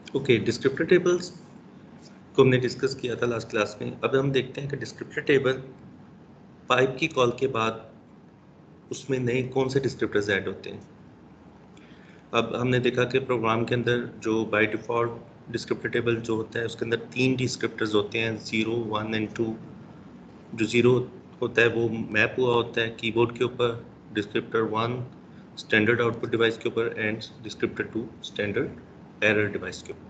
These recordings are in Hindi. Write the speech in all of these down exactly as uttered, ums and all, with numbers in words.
ओके, डिस्क्रिप्टर टेबल्स को हमने डिस्कस किया था लास्ट क्लास में। अब हम देखते हैं कि डिस्क्रिप्टर टेबल पाइप की कॉल के बाद उसमें नए कौन से डिस्क्रिप्टर्स ऐड होते हैं। अब हमने देखा कि प्रोग्राम के अंदर जो बाय डिफ़ॉल्ट डिस्क्रिप्टर टेबल जो होता है उसके अंदर तीन डिस्क्रिप्टर्स होते हैं, ज़ीरो, वन एंड टू। जो ज़ीरो होता है वो मैप हुआ होता है कीबोर्ड के ऊपर, descriptor one standard output device के ऊपर and descriptor two standard error device के ऊपर।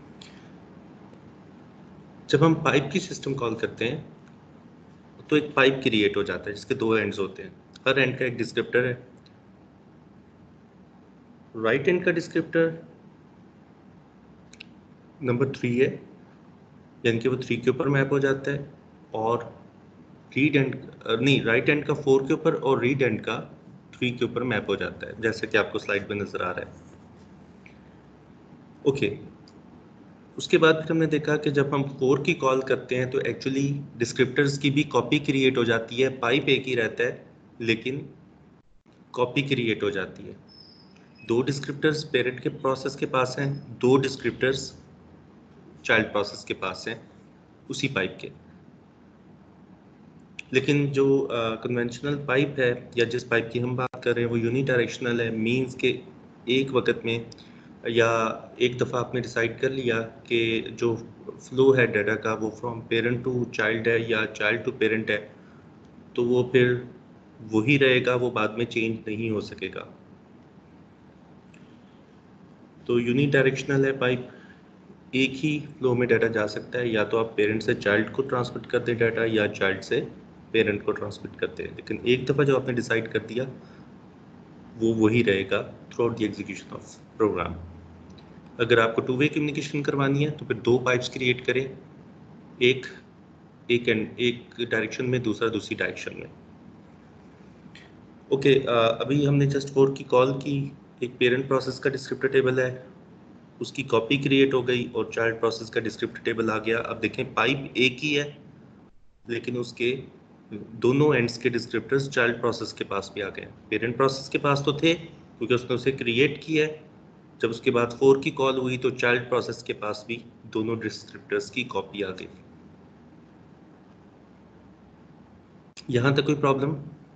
जब हम पाइप की सिस्टम कॉल करते हैं तो एक पाइप क्रिएट हो जाता है जिसके दो एंड्स होते हैं। हर एंड का एक डिस्क्रिप्टर है। राइट एंड का डिस्क्रिप्टर नंबर थ्री है, यानी कि वो थ्री के ऊपर मैप हो जाता है, और रीड एंड नहीं राइट एंड का फोर के ऊपर और रीड एंड का थ्री के ऊपर मैप हो जाता है, जैसे कि आपको स्लाइड में नजर आ रहा है। Okay okay. उसके बाद फिर हमने देखा कि जब हम फोर की कॉल करते हैं तो एक्चुअली डिस्क्रिप्टर्स की भी कॉपी क्रिएट हो जाती है। पाइप एक ही रहता है लेकिन कॉपी क्रिएट हो जाती है। दो डिस्क्रिप्टर्स पेरेंट के प्रोसेस के पास हैं, दो डिस्क्रिप्टर्स चाइल्ड प्रोसेस के पास हैं उसी पाइप के। लेकिन जो कन्वेंशनल uh, पाइप है या जिस पाइप की हम बात कर रहे हैं वो यूनिडायरेक्शनल है। मींस के एक वक्त में या एक दफ़ा आपने डिसाइड कर लिया कि जो फ्लो है डाटा का वो फ्रॉम पेरेंट टू चाइल्ड है या चाइल्ड टू पेरेंट है, तो वो फिर वही रहेगा, वो बाद में चेंज नहीं हो सकेगा। तो यूनिडायरेक्शनल है पाइप, एक ही फ्लो में डाटा जा सकता है, या तो आप पेरेंट से चाइल्ड को ट्रांसमिट करते डाटा या चाइल्ड से पेरेंट को ट्रांसमिट करते हैं। लेकिन एक दफ़ा जो आपने डिसाइड कर दिया वो वही रहेगा throughout the execution of program. अगर आपको टू वे कम्युनिकेशन करवानी है तो फिर दो पाइप्स क्रिएट करें, एक एक एंड एक डायरेक्शन में, दूसरा दूसरी डायरेक्शन में। ओके okay, अभी हमने जस्ट फोर की कॉल की, एक पेरेंट प्रोसेस का डिस्क्रिप्टर टेबल है, उसकी कॉपी क्रिएट हो गई और चाइल्ड प्रोसेस का डिस्क्रिप्टर टेबल आ गया। अब देखें पाइप एक ही है लेकिन उसके दोनों एंड्स के डिस्क्रिप्टर्स चाइल्ड प्रोसेस के पास भी आ गए। पेरेंट प्रोसेस के पास तो थे क्योंकि उसने उसे क्रिएट किया है। जब उसके बाद फोर की कॉल हुई तो चाइल्ड प्रोसेस के पास भी दोनों डिस्क्रिप्टर्स की कॉपी आ गई। यहां तक कोई प्रॉब्लम?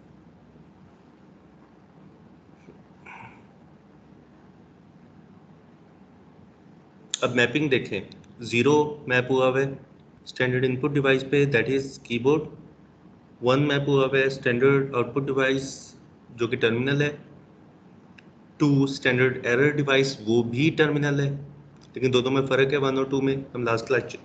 अब मैपिंग देखें, जीरो मैप हुआ हुआ है स्टैंडर्ड इनपुट डिवाइस पे, that is keyboard. One map हुआ हुआ है स्टैंडर्ड आउटपुट डिवाइस जो कि टर्मिनल है। टू स्टैंडर्ड एरर डिवाइस, वो भी टर्मिनल है, लेकिन दोनों में फ़र्क है वन और टू में, हम लास्ट क्लास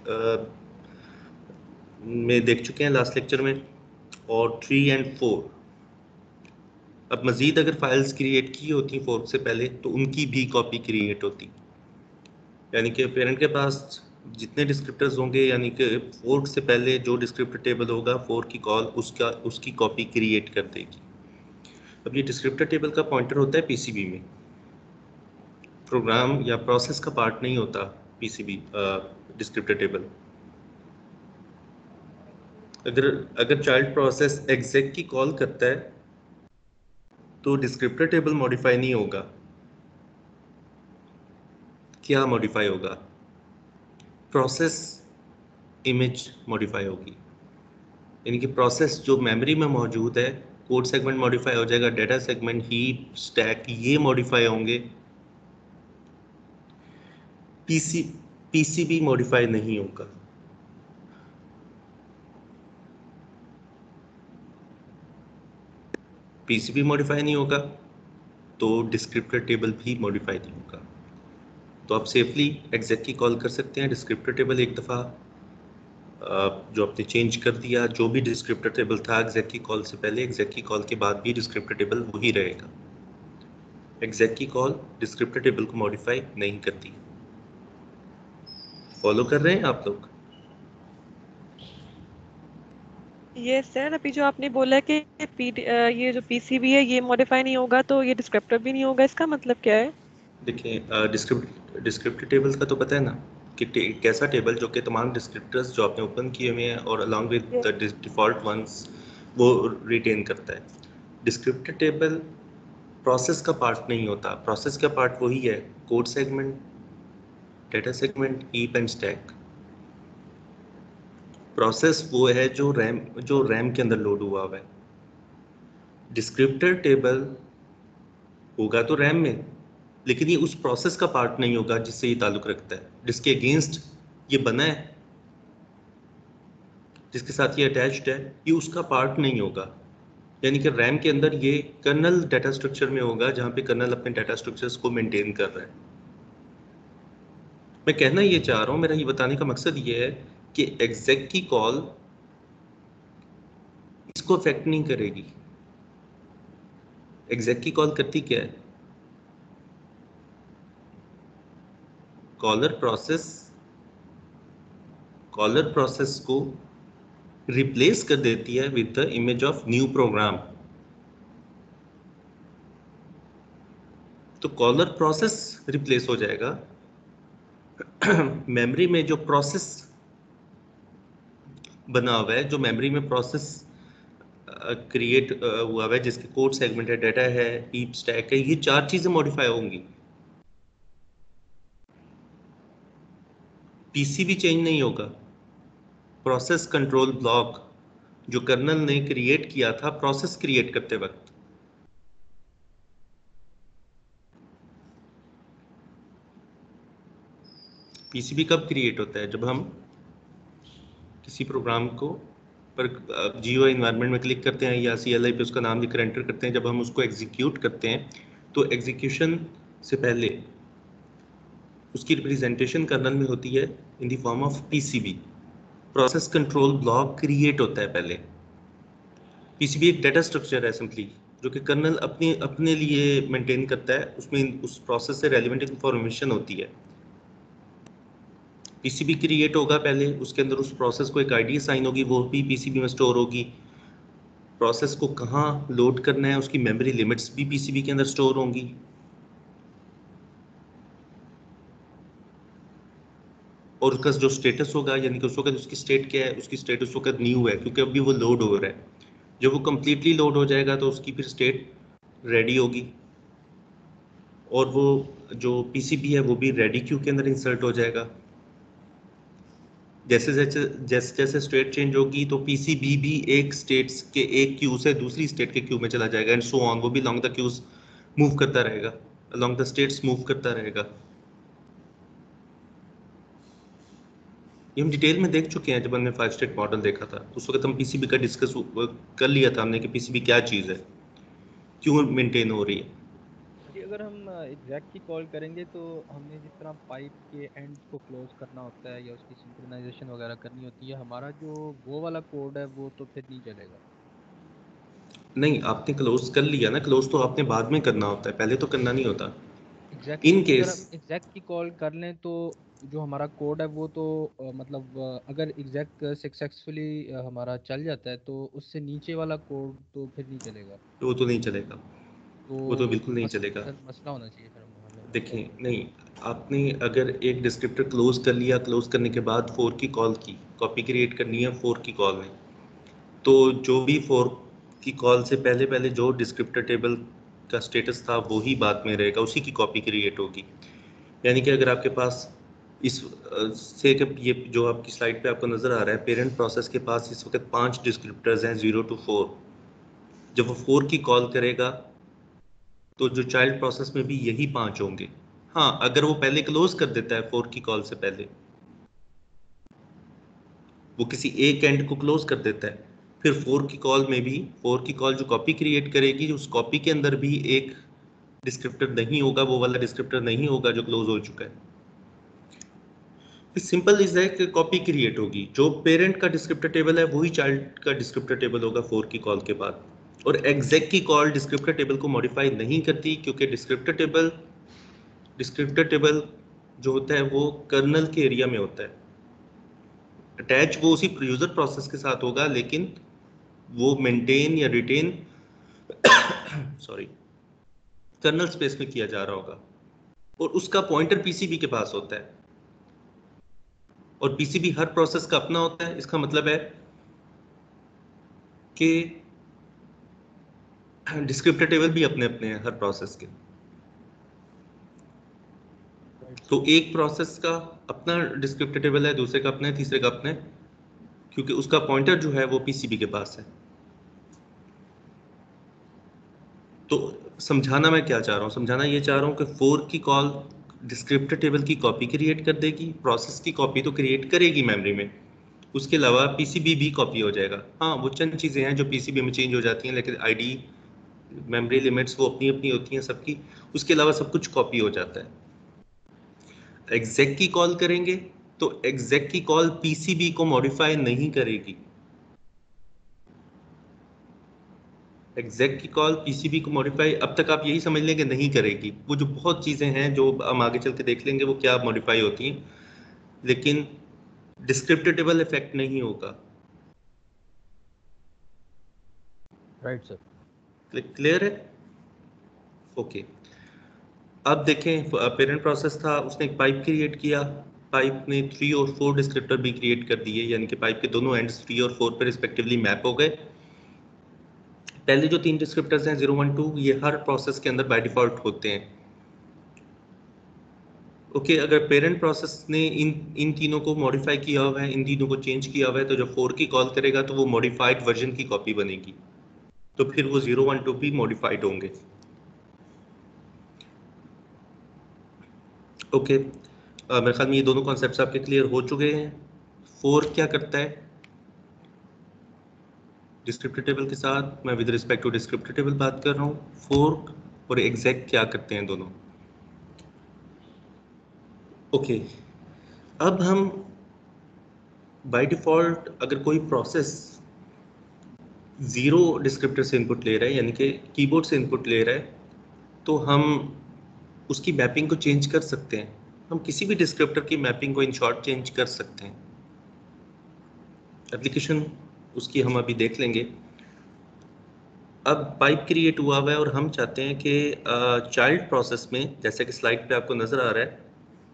में देख चुके हैं लास्ट लेक्चर में। और थ्री एंड फोर, अब मज़ीद अगर फाइल्स क्रिएट की होती फोर्क से पहले तो उनकी भी कॉपी क्रिएट होती, यानी कि पेरेंट के पास जितने डिस्क्रिप्टर्स होंगे, यानी कि फोर्क से पहले जो डिस्क्रिप्टर टेबल होगा फोर की कॉल उसका उसकी कॉपी क्रिएट कर देगी। अब ये डिस्क्रिप्टर टेबल का पॉइंटर होता है पीसीबी में, प्रोग्राम या प्रोसेस का पार्ट नहीं होता पीसीबी डिस्क्रिप्टर टेबल। अगर अगर चाइल्ड प्रोसेस एग्जेक की कॉल करता है तो डिस्क्रिप्टर टेबल मॉडिफाई नहीं होगा। क्या मॉडिफाई होगा? प्रोसेस इमेज मॉडिफाई होगी, यानी कि प्रोसेस जो मेमोरी में मौजूद है, कोड सेगमेंट मॉडिफाई हो जाएगा, डेटा सेगमेंट, हीप, स्टैक, ये मॉडिफाई होंगे। पीसी पीसीबी मॉडिफाई नहीं होगा। पीसीबी मॉडिफाई नहीं होगा तो डिस्क्रिप्टर टेबल भी मॉडिफाई नहीं होगा। तो आप सेफली एग्जैक्ट की कॉल कर सकते हैं। डिस्क्रिप्टर टेबल एक दफ़ा जो आपने चेंज कर दिया, जो भी डिस्क्रिप्टर टेबल था एग्जैक्ट की कॉल से पहले, एग्जैक्ट की कॉल के बाद भी डिस्क्रिप्टर टेबल वही रहेगा। एग्जैक्ट की कॉल डिस्क्रिप्टर टेबल को मॉडिफाई नहीं करती। फॉलो कर रहे हैं आप लोग? ये सर अभी जो आपने बोला कि पी, ये जो पीसीबी है ये मॉडिफाई नहीं होगा तो ये डिस्क्रिप्टर भी नहीं होगा, इसका मतलब क्या है? देखिए डिस्क्रिप्ट डिस्क्रिप्टर टेबल का तो पता है ना कि एक ऐसा टेबल जो कि तमाम डिस्क्रिप्टर्स जो आपने ओपन किए हुए हैं और along with the default ones वो रिटेन करता है। डिस्क्रिप्टर टेबल प्रोसेस का पार्ट नहीं होता। प्रोसेस का पार्ट वही है code segment, data segment, heap and stack. Process वो है जो रैम जो रैम के अंदर लोड हुआ हुआ है। डिस्क्रिप्टर टेबल होगा तो रैम में, लेकिन ये उस प्रोसेस का पार्ट नहीं होगा जिससे ये ताल्लुक रखता है, जिसके अगेंस्ट ये बना है, जिसके साथ ये अटैच्ड है, ये उसका पार्ट नहीं होगा। यानी कि रैम के अंदर ये कर्नल डाटा स्ट्रक्चर में होगा, जहां पे कर्नल अपने डाटा स्ट्रक्चर्स को मेंटेन कर रहा है। मैं कहना ये चाह रहा हूं, मेरा ये बताने का मकसद ये है कि एग्जैक की कॉल इसको अफेक्ट नहीं करेगी। एग्जैक की कॉल करती क्या है? कॉलर प्रोसेस कॉलर प्रोसेस को रिप्लेस कर देती है with the image of new program. तो कॉलर प्रोसेस रिप्लेस हो जाएगा। मेमोरी में जो प्रोसेस बना हुआ है, जो मेमोरी में प्रोसेस क्रिएट हुआ हुआ है, जिसके कोड सेगमेंट है, डाटा है, हीप, स्टैक है, ये चार चीजें मॉडिफाई होंगी। पीसीबी चेंज नहीं होगा। प्रोसेस कंट्रोल ब्लॉक जो कर्नल ने क्रिएट किया था प्रोसेस क्रिएट करते वक्त, पीसीबी कब क्रिएट होता है? जब हम किसी प्रोग्राम को पर जीओ एनवायरनमेंट में क्लिक करते हैं या सीएलआई पे उसका नाम लिखकर एंटर करते हैं, जब हम उसको एग्जीक्यूट करते हैं तो एग्जीक्यूशन से पहले उसकी रिप्रेजेंटेशन कर्नल में होती है in the form of PCB. Process control block create होता है पहले। पीसीबी एक डाटा स्ट्रक्चर है सिंपली, जो कि कर्नल अपने अपने लिए मेंटेन करता है, उसमें उस प्रोसेस से रेलिवेंट इंफॉर्मेशन होती है। पीसीबी क्रिएट होगा पहले, उसके अंदर उस प्रोसेस को एक आईडी असाइन होगी, वो भी पीसीबी में स्टोर होगी। प्रोसेस को कहाँ लोड करना है उसकी मेमोरी लिमिट्स भी पीसीबी के अंदर स्टोर होंगी। और उसका जो स्टेटस होगा, यानी कि उस वक्त उसकी स्टेट क्या है, उसकी स्टेट उस वक्त न्यू है क्योंकि अभी वो लोड हो रहा है। जब वो कंप्लीटली लोड हो जाएगा तो उसकी फिर स्टेट रेडी होगी, और वो जो पीसीबी है वो भी रेडी क्यू के अंदर इंसर्ट हो जाएगा। जैसे जैसे जैसे जैसे स्टेट चेंज होगी तो पीसीबी भी एक स्टेट्स के एक क्यू से दूसरी स्टेट के क्यू में चला जाएगा, एंड सो ऑन। वो भी अलोंग द क्यूज मूव करता रहेगा, अलोंग द स्टेट्स मूव करता रहेगा। ये हम डिटेल में देख चुके हैं, जब हमने फाइव स्टेट मॉडल देखा था उस वक्त हम पीसीबी का डिस्कस कर लिया था हमने कि पीसीबी क्या चीज़ है, क्यों मेंटेन हो रही है। जी, अगर हम एग्जैक्ट की कॉल करेंगे तो हमें जिस तरह पाइप के एंड को क्लोज करना होता है या उसकी सिंक्रोनाइजेशन वगैरह करनी होती है, हमारा जो वो वाला कोड है वो तो फिर नहीं चलेगा। नहीं, आपने क्लोज कर लिया ना, क्लोज तो आपने बाद में करना होता है, पहले तो करना नहीं होता। एग्जैक्ट इन अगर केस हम एग्जैक्ट की कॉल कर लें तो जो हमारा कोड है वो तो अ, मतलब अ, अगर एग्जैक्ट सक्सेसफुली हमारा चल जाता है तो उससे नीचे वाला कोड तो फिर नहीं चलेगा। वो तो नहीं चलेगा, वो तो तो बिल्कुल नहीं मस, चलेगा। सर मसला होना चाहिए फिर हमारे देखें, प्रॉब्लम। नहीं, आपने अगर एक डिस्क्रिप्टर क्लोज कर लिया, क्लोज करने के बाद फोर की कॉल की, कॉपी क्रिएट करनी है फोर की कॉल में, तो जो भी फोर की कॉल से पहले पहले जो डिस्क्रिप्टर टेबल का स्टेटस था वो ही बाद में रहेगा, उसी की कॉपी क्रिएट होगी। यानी कि अगर आपके पास इस अ, से कि ये जो आपकी स्लाइड पे आपको नज़र आ रहा है, पेरेंट प्रोसेस के पास इस वक्त पांच डिस्क्रिप्टर्स हैं, जीरो टू फोर। जब वो फोर की कॉल करेगा तो जो चाइल्ड प्रोसेस में भी यही पांच होंगे। हाँ, अगर वो पहले क्लोज कर देता है फोर की कॉल से पहले, वो किसी एक एंड को क्लोज कर देता है, फिर फोर की कॉल में भी फोर की कॉल जो कॉपी क्रिएट करेगी, उस कॉपी के अंदर भी एक डिस्क्रिप्टर नहीं होगा, वो वाला डिस्क्रिप्टर नहीं होगा जो क्लोज हो चुका है। सिंपल इज है कि कॉपी क्रिएट होगी, जो पेरेंट का डिस्क्रिप्टर टेबल है वही चाइल्ड का डिस्क्रिप्टर टेबल होगा फोर की कॉल के बाद। और एग्जैक्ट की कॉल डिस्क्रिप्टर टेबल को मॉडिफाई नहीं करती, क्योंकि डिस्क्रिप्टर टेबल डिस्क्रिप्टर टेबल जो होता है वो कर्नल के एरिया में होता है, अटैच वो उसी यूजर प्रोसेस के साथ होगा, लेकिन वो मेंटेन या रिटेन सॉरी कर्नल स्पेस में किया जा रहा होगा, और उसका पॉइंटर पीसीबी के पास होता है। और पीसीबी हर प्रोसेस का अपना होता है, इसका मतलब है कि डिस्क्रिप्टर टेबल भी अपने अपने हैं हर प्रोसेस के। तो एक प्रोसेस का अपना डिस्क्रिप्टर टेबल है, दूसरे का अपना है, तीसरे का अपना है, क्योंकि उसका पॉइंटर जो है वो पीसीबी के पास है। तो समझाना मैं क्या चाह रहा हूँ, समझाना ये चाह रहा हूँ कि फोर की कॉल डिस्क्रिप्टर टेबल की कॉपी क्रिएट कर देगी, प्रोसेस की कॉपी तो क्रिएट करेगी मेमोरी में, उसके अलावा पीसीबी भी कॉपी हो जाएगा। हाँ, वो चंद चीज़ें हैं जो पीसीबी में चेंज हो जाती हैं, लेकिन आईडी मेमोरी लिमिट्स वो अपनी अपनी होती हैं सबकी, उसके अलावा सब कुछ कॉपी हो जाता है। एग्जैक की कॉल करेंगे तो एग्जैक की कॉल पीसीबी को मॉडिफाई नहीं करेगी। एग्जैक की कॉल पीसीबी को मॉडिफाई अब तक आप यही समझ लें कि नहीं करेगी। वो जो बहुत चीज़ें हैं जो हम आगे चल के देख लेंगे वो क्या मॉडिफाई होती हैं, लेकिन डिस्क्रिप्टर टेबल इफेक्ट नहीं होगा। Right sir. क्लियर है? ओके। अब देखें, पेरेंट प्रोसेस था, उसने एक पाइप क्रिएट किया, पाइप ने थ्री और फोर डिस्क्रिप्टर भी क्रिएट कर दिए, यानी कि पाइप के दोनों एंड्स थ्री और फोर पर रिस्पेक्टिवली मैप हो गए। पहले जो तीन डिस्क्रिप्टर्स हैं जीरो वन टू, ये हर प्रोसेस के अंदर बाय डिफॉल्ट होते हैं। ओके okay, अगर पेरेंट प्रोसेस ने इन इन तीनों को मॉडिफाई किया हुआ है, इन तीनों को चेंज किया हुआ है, तो जब फोर की कॉल करेगा तो वो मॉडिफाइड वर्जन की कॉपी बनेगी, तो फिर वो जीरो वन टू भी मॉडिफाइड होंगे। Okay okay. uh, मेरे ख्याल में ये दोनों कॉन्सेप्ट्स आपके क्लियर हो चुके हैं। फोर क्या करता है डिस्क्रिप्टर टेबल के साथ, मैं with respect to descriptor table बात कर रहा हूँ। फोर और एग्जैक्ट क्या करते हैं दोनों। Okay okay. अब हम बाय डिफॉल्ट अगर कोई प्रोसेस जीरो डिस्क्रिप्टर से इनपुट ले रहा है, यानी कि कीबोर्ड से इनपुट ले रहा है, तो हम उसकी मैपिंग को चेंज कर सकते हैं। हम किसी भी डिस्क्रिप्टर की मैपिंग को इन शॉर्ट चेंज कर सकते हैं। एप्लीकेशन उसकी हम अभी देख लेंगे। अब पाइप क्रिएट हुआ हुआ है और हम चाहते हैं कि चाइल्ड प्रोसेस में, जैसे कि स्लाइड पे आपको नजर आ रहा है,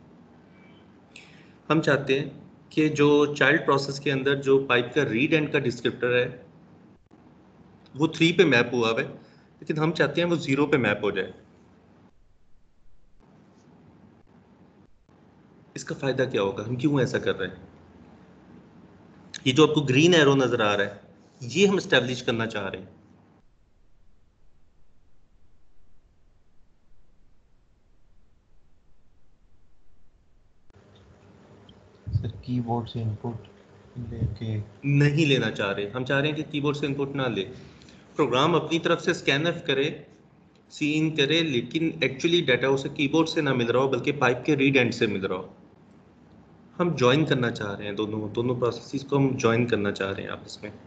हम चाहते हैं कि जो चाइल्ड प्रोसेस के अंदर जो पाइप का रीड एंड का डिस्क्रिप्टर है वो थ्री पे मैप हुआ हुआ है, लेकिन हम चाहते हैं वो जीरो पे मैप हो जाए। इसका फायदा क्या होगा, हम क्यों ऐसा कर रहे हैं? ये जो आपको ग्रीन एरो नजर आ रहा है, ये हम स्टैब्लिश करना चाह रहे हैं। सर कीबोर्ड से इनपुट लेके नहीं लेना चाह रहे, हम चाह रहे हैं कि कीबोर्ड से इनपुट ना ले, प्रोग्राम अपनी तरफ से स्कैनफ करे, सी इन करे, लेकिन एक्चुअली डाटा उसे कीबोर्ड से ना मिल रहा हो बल्कि पाइप के रीड एंड से मिल रहा हो। हम ज्वाइन करना चाह रहे हैं, दोनों दोनों प्रोसेसेस को हम ज्वाइन करना चाह रहे हैं आपस में।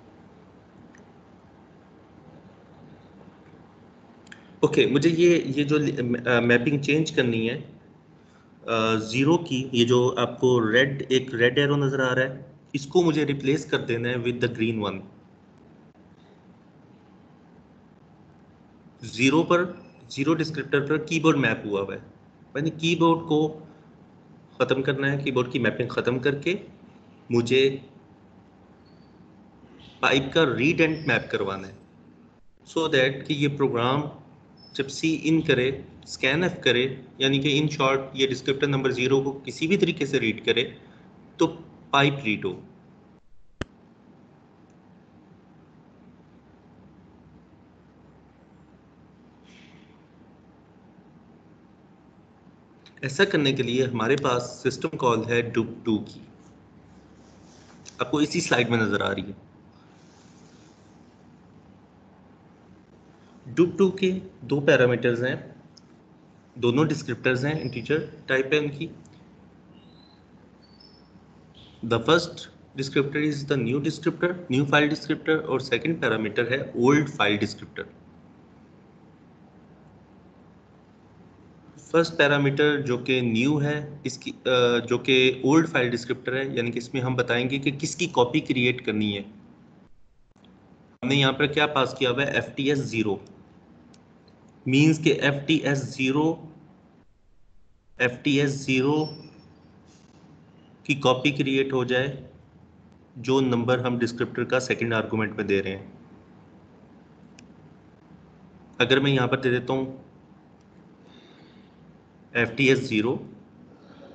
ओके okay, मुझे ये ये जो मैपिंग चेंज करनी है ज़ीरो की, ये जो आपको रेड एक रेड एरो नज़र आ रहा है, इसको मुझे रिप्लेस कर देना है with the green one. Zero पर, ज़ीरो डिस्क्रिप्टर पर कीबोर्ड मैप हुआ हुआ है, मैंने कीबोर्ड को ख़त्म करना है, कीबोर्ड की मैपिंग ख़त्म करके मुझे पाइप का रीड एंड मैप करवाना है, सो so दैट कि ये प्रोग्राम जब सी इन करे, स्कैन एफ करे, यानी कि इन शॉर्ट ये डिस्क्रिप्टर नंबर जीरो को किसी भी तरीके से रीड करे तो पाइप रीड हो। ऐसा करने के लिए हमारे पास सिस्टम कॉल है डुप टू की, आपको इसी स्लाइड में नजर आ रही है। डुप टू के दो पैरामीटर्स हैं, दोनों डिस्क्रिप्टर्स हैं, इंटीजर टाइप है उनकी। The first descriptor is the new descriptor, new file descriptor, और सेकंड पैरामीटर है old file descriptor. First parameter जो कि न्यू है, इसकी जो कि ओल्ड फाइल डिस्क्रिप्टर है, यानी कि इसमें हम बताएंगे कि किसकी कॉपी क्रिएट करनी है। हमने यहाँ पर क्या पास किया हुआ है, F T S zero, means के F T S zero F T S zero की कॉपी क्रिएट हो जाए जो नंबर हम डिस्क्रिप्टर का सेकंड आर्गुमेंट में दे रहे हैं। अगर मैं यहाँ पर दे देता हूँ एफ टी एस जीरो,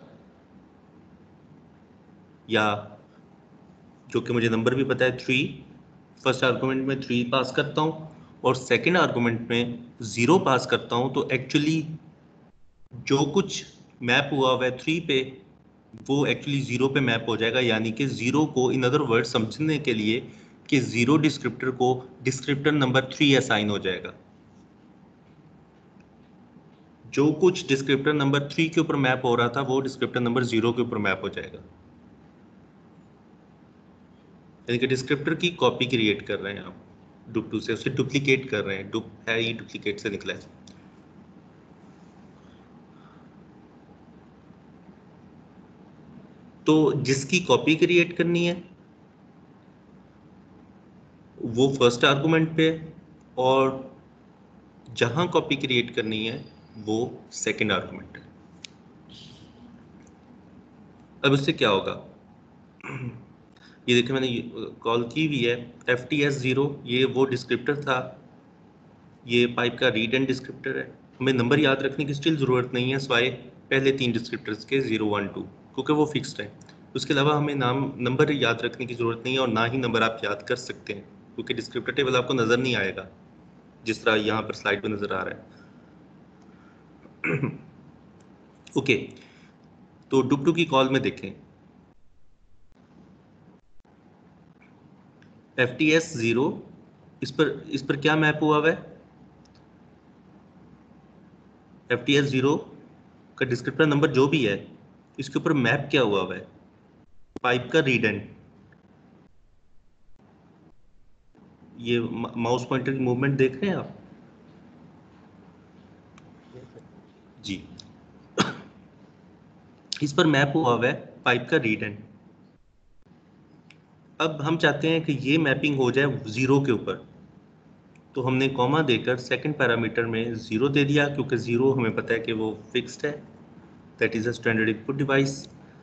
या जो कि मुझे नंबर भी पता है थ्री, फर्स्ट आर्गुमेंट में थ्री पास करता हूँ और सेकेंड आर्गुमेंट में ज़ीरो पास करता हूँ, तो एक्चुअली जो कुछ मैप हुआ हुआ है थ्री पे वो एक्चुअली ज़ीरो पे मैप हो जाएगा, यानी कि ज़ीरो को इन अदर वर्ड समझने के लिए कि ज़ीरो डिस्क्रिप्टर को डिस्क्रिप्टर नंबर थ्री असाइन हो जाएगा। जो कुछ डिस्क्रिप्टर नंबर थ्री के ऊपर मैप हो रहा था वो डिस्क्रिप्टर नंबर जीरो के ऊपर मैप हो जाएगा, यानी कि डिस्क्रिप्टर की कॉपी क्रिएट कर रहे हैं आप डुप टू से, उसे डुप्लीकेट कर रहे हैं। डुप है ही डुप्लीकेट से निकला है। तो जिसकी कॉपी क्रिएट करनी है वो फर्स्ट आर्गुमेंट पे है और जहां कॉपी क्रिएट करनी है वो सेकंड आर्गुमेंट है। अब इससे क्या होगा, ये देखिए मैंने कॉल की हुई है एफ टी एस जीरो, ये वो डिस्क्रिप्टर था, ये पाइप का रीड एंड डिस्क्रिप्टर है। हमें नंबर याद रखने की स्टिल ज़रूरत नहीं है स्वाय पहले तीन डिस्क्रिप्टर्स के जीरो वन टू, क्योंकि वो फिक्स्ड है। उसके अलावा हमें नाम नंबर याद रखने की ज़रूरत नहीं है और ना ही नंबर आप याद कर सकते हैं, क्योंकि डिस्क्रिप्टर टेबल आपको नज़र नहीं आएगा जिस तरह यहाँ पर स्लाइड पे नज़र आ रहा है। ओके, तो डुप टू की कॉल में देखें एफ टी एस जीरो, इस पर इस पर क्या मैप हुआ हुआ है, एफ टी एस जीरो का डिस्क्रिप्टर नंबर जो भी है इसके ऊपर मैप क्या हुआ हुआ है, पाइप का रीड एंड। ये माउस पॉइंटर की मूवमेंट देख रहे हैं आप जी, इस पर मैप हुआ हुआ है पाइप का रीड एंड। अब हम चाहते हैं कि ये मैपिंग हो जाए जीरो के ऊपर, तो हमने कॉमा देकर सेकंड पैरामीटर में जीरो दे दिया, क्योंकि जीरो हमें पता है कि वो फिक्स्ड है, that is a standard input device.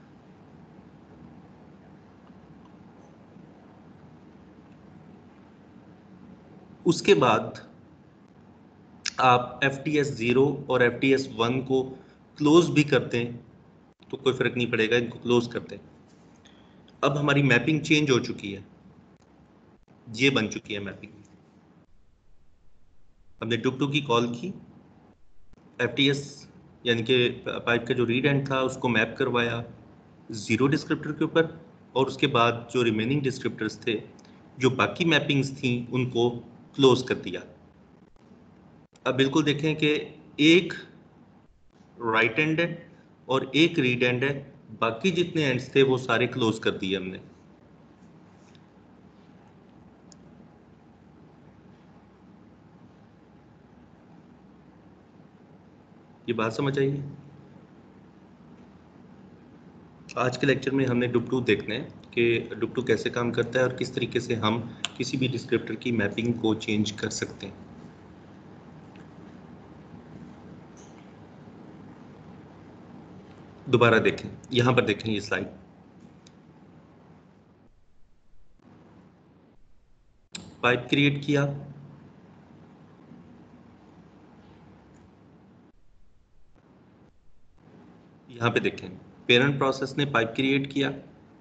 उसके बाद आप एफ टी एस जीरो और एफ टी एस वन को क्लोज भी करते हैं तो कोई फर्क नहीं पड़ेगा, इनको क्लोज करते हैं। अब हमारी मैपिंग चेंज हो चुकी है, ये बन चुकी है मैपिंग। हमने डुप टू की कॉल की, एफ टी एस यानी कि पाइप का जो रीड एंड था उसको मैप करवाया जीरो डिस्क्रिप्टर के ऊपर, और उसके बाद जो रिमेनिंग डिस्क्रिप्टर्स थे जो बाकी मैपिंग्स थी उनको क्लोज कर दिया। अब बिल्कुल देखें कि एक राइट एंड है और एक रीड एंड है, बाकी जितने एंड्स थे वो सारे क्लोज कर दिए हमने। ये बात समझ आइए। आज के लेक्चर में हमने डुप टू देखना है कि डुप टू कैसे काम करता है और किस तरीके से हम किसी भी डिस्क्रिप्टर की मैपिंग को चेंज कर सकते हैं। दोबारा देखें, यहां पर देखें ये स्लाइड, पाइप क्रिएट किया, यहां पे देखें पेरेंट प्रोसेस ने पाइप क्रिएट किया,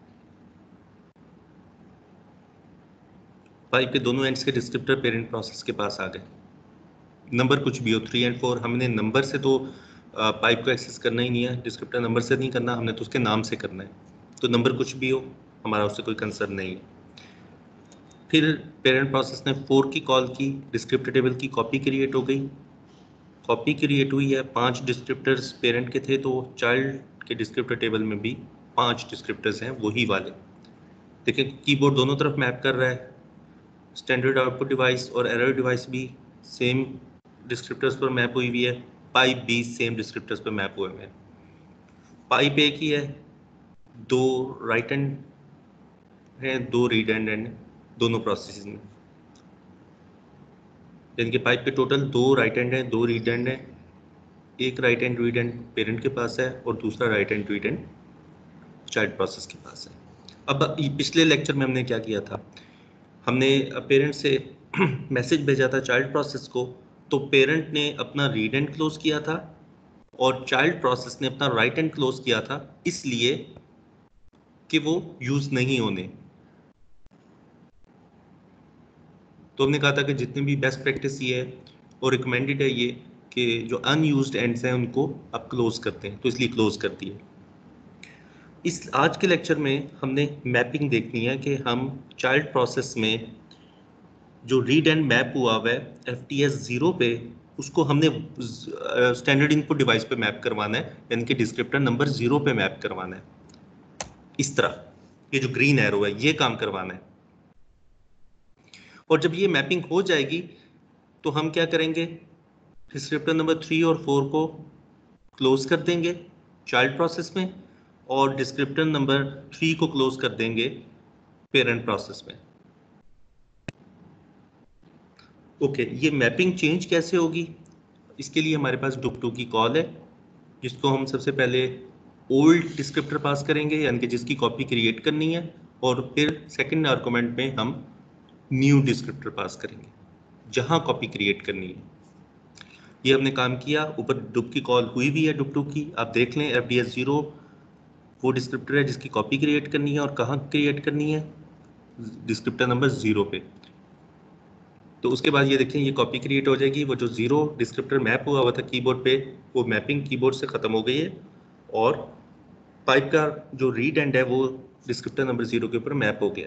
पाइप के दोनों एंड्स के डिस्क्रिप्टर पेरेंट प्रोसेस के पास आ गए। नंबर कुछ भी हो, थ्री एंड फोर, हमने नंबर से तो पाइप को एक्सेस करना ही नहीं है, डिस्क्रिप्टर नंबर से नहीं करना, हमने तो उसके नाम से करना है। तो नंबर कुछ भी हो, हमारा उससे कोई कंसर्न नहीं है। फिर पेरेंट प्रोसेस ने फोर की कॉल की, डिस्क्रिप्टर टेबल की कॉपी क्रिएट हो गई, कॉपी क्रिएट हुई है, पांच डिस्क्रिप्टर्स पेरेंट के थे तो चाइल्ड के डिस्क्रिप्टर टेबल में भी पांच डिस्क्रिप्टर्स हैं वही वाले। देखिए कीबोर्ड दोनों तरफ मैप कर रहा है, स्टैंडर्ड आउटपुट डिवाइस और एरर डिवाइस भी सेम डिस्क्रिप्टर्स पर मैप हुई हुई है, पाइप भी सेम डिस्क्रिप्टर्स पर मैप हुए हुए हैं। पाइप एक ही है, दो राइट एंड है, दो रीड एंड एंड दोनों प्रोसेस में, यानी कि पाइप के टोटल दो राइट एंड है, दो रीड एंड है, एक राइट एंड रीड एंड पेरेंट के पास है और दूसरा write end read end child process के पास है। अब पिछले लेक्चर में हमने क्या किया था, हमने पेरेंट से मैसेज भेजा था चाइल्ड प्रोसेस को, तो पेरेंट ने अपना रीड एंड क्लोज किया था और चाइल्ड प्रोसेस ने अपना राइट एंड क्लोज किया था, इसलिए कि वो यूज नहीं होने। तो हमने कहा था कि जितने भी बेस्ट प्रैक्टिस ये है और रिकमेंडेड है ये कि जो अनयूज्ड एंड्स हैं उनको आप क्लोज करते हैं, तो इसलिए क्लोज कर दिए। इस आज के लेक्चर में हमने मैपिंग देखनी है कि हम चाइल्ड प्रोसेस में जो रीड एंड मैप हुआ हुआ है एफ टी एस जीरो पे, उसको हमने स्टैंडर्ड इनपुट डिवाइस पे मैप करवाना है, यानी कि डिस्क्रिप्टर नंबर जीरो पे मैप करवाना है। इस तरह ये जो ग्रीन एरो है ये काम करवाना है। और जब ये मैपिंग हो जाएगी तो हम क्या करेंगे, डिस्क्रिप्टर नंबर थ्री और फोर को क्लोज कर देंगे चाइल्ड प्रोसेस में, और डिस्क्रिप्टर नंबर थ्री को क्लोज कर देंगे पेरेंट प्रोसेस में। ओके okay, ये मैपिंग चेंज कैसे होगी, इसके लिए हमारे पास डुक टू की कॉल है, जिसको हम सबसे पहले ओल्ड डिस्क्रिप्टर पास करेंगे, यानी कि जिसकी कॉपी क्रिएट करनी है, और फिर सेकंड आर्गुमेंट में हम न्यू डिस्क्रिप्टर पास करेंगे जहां कॉपी क्रिएट करनी है। ये हमने काम किया, ऊपर डुक की कॉल हुई भी है डुक टू की, आप देख लें। एफ डी एस जीरो वो डिस्क्रिप्टर है जिसकी कॉपी क्रिएट करनी है, और कहाँ क्रिएट करनी है, डिस्क्रिप्टर नंबर जीरो पे। तो उसके बाद ये देखें ये कॉपी क्रिएट हो जाएगी, वो जो जीरो डिस्क्रिप्टर मैप हुआ हुआ था कीबोर्ड पे, वो मैपिंग कीबोर्ड से खत्म हो गई है, और पाइप का जो रीड एंड है वो डिस्क्रिप्टर नंबर जीरो के ऊपर मैप हो गया।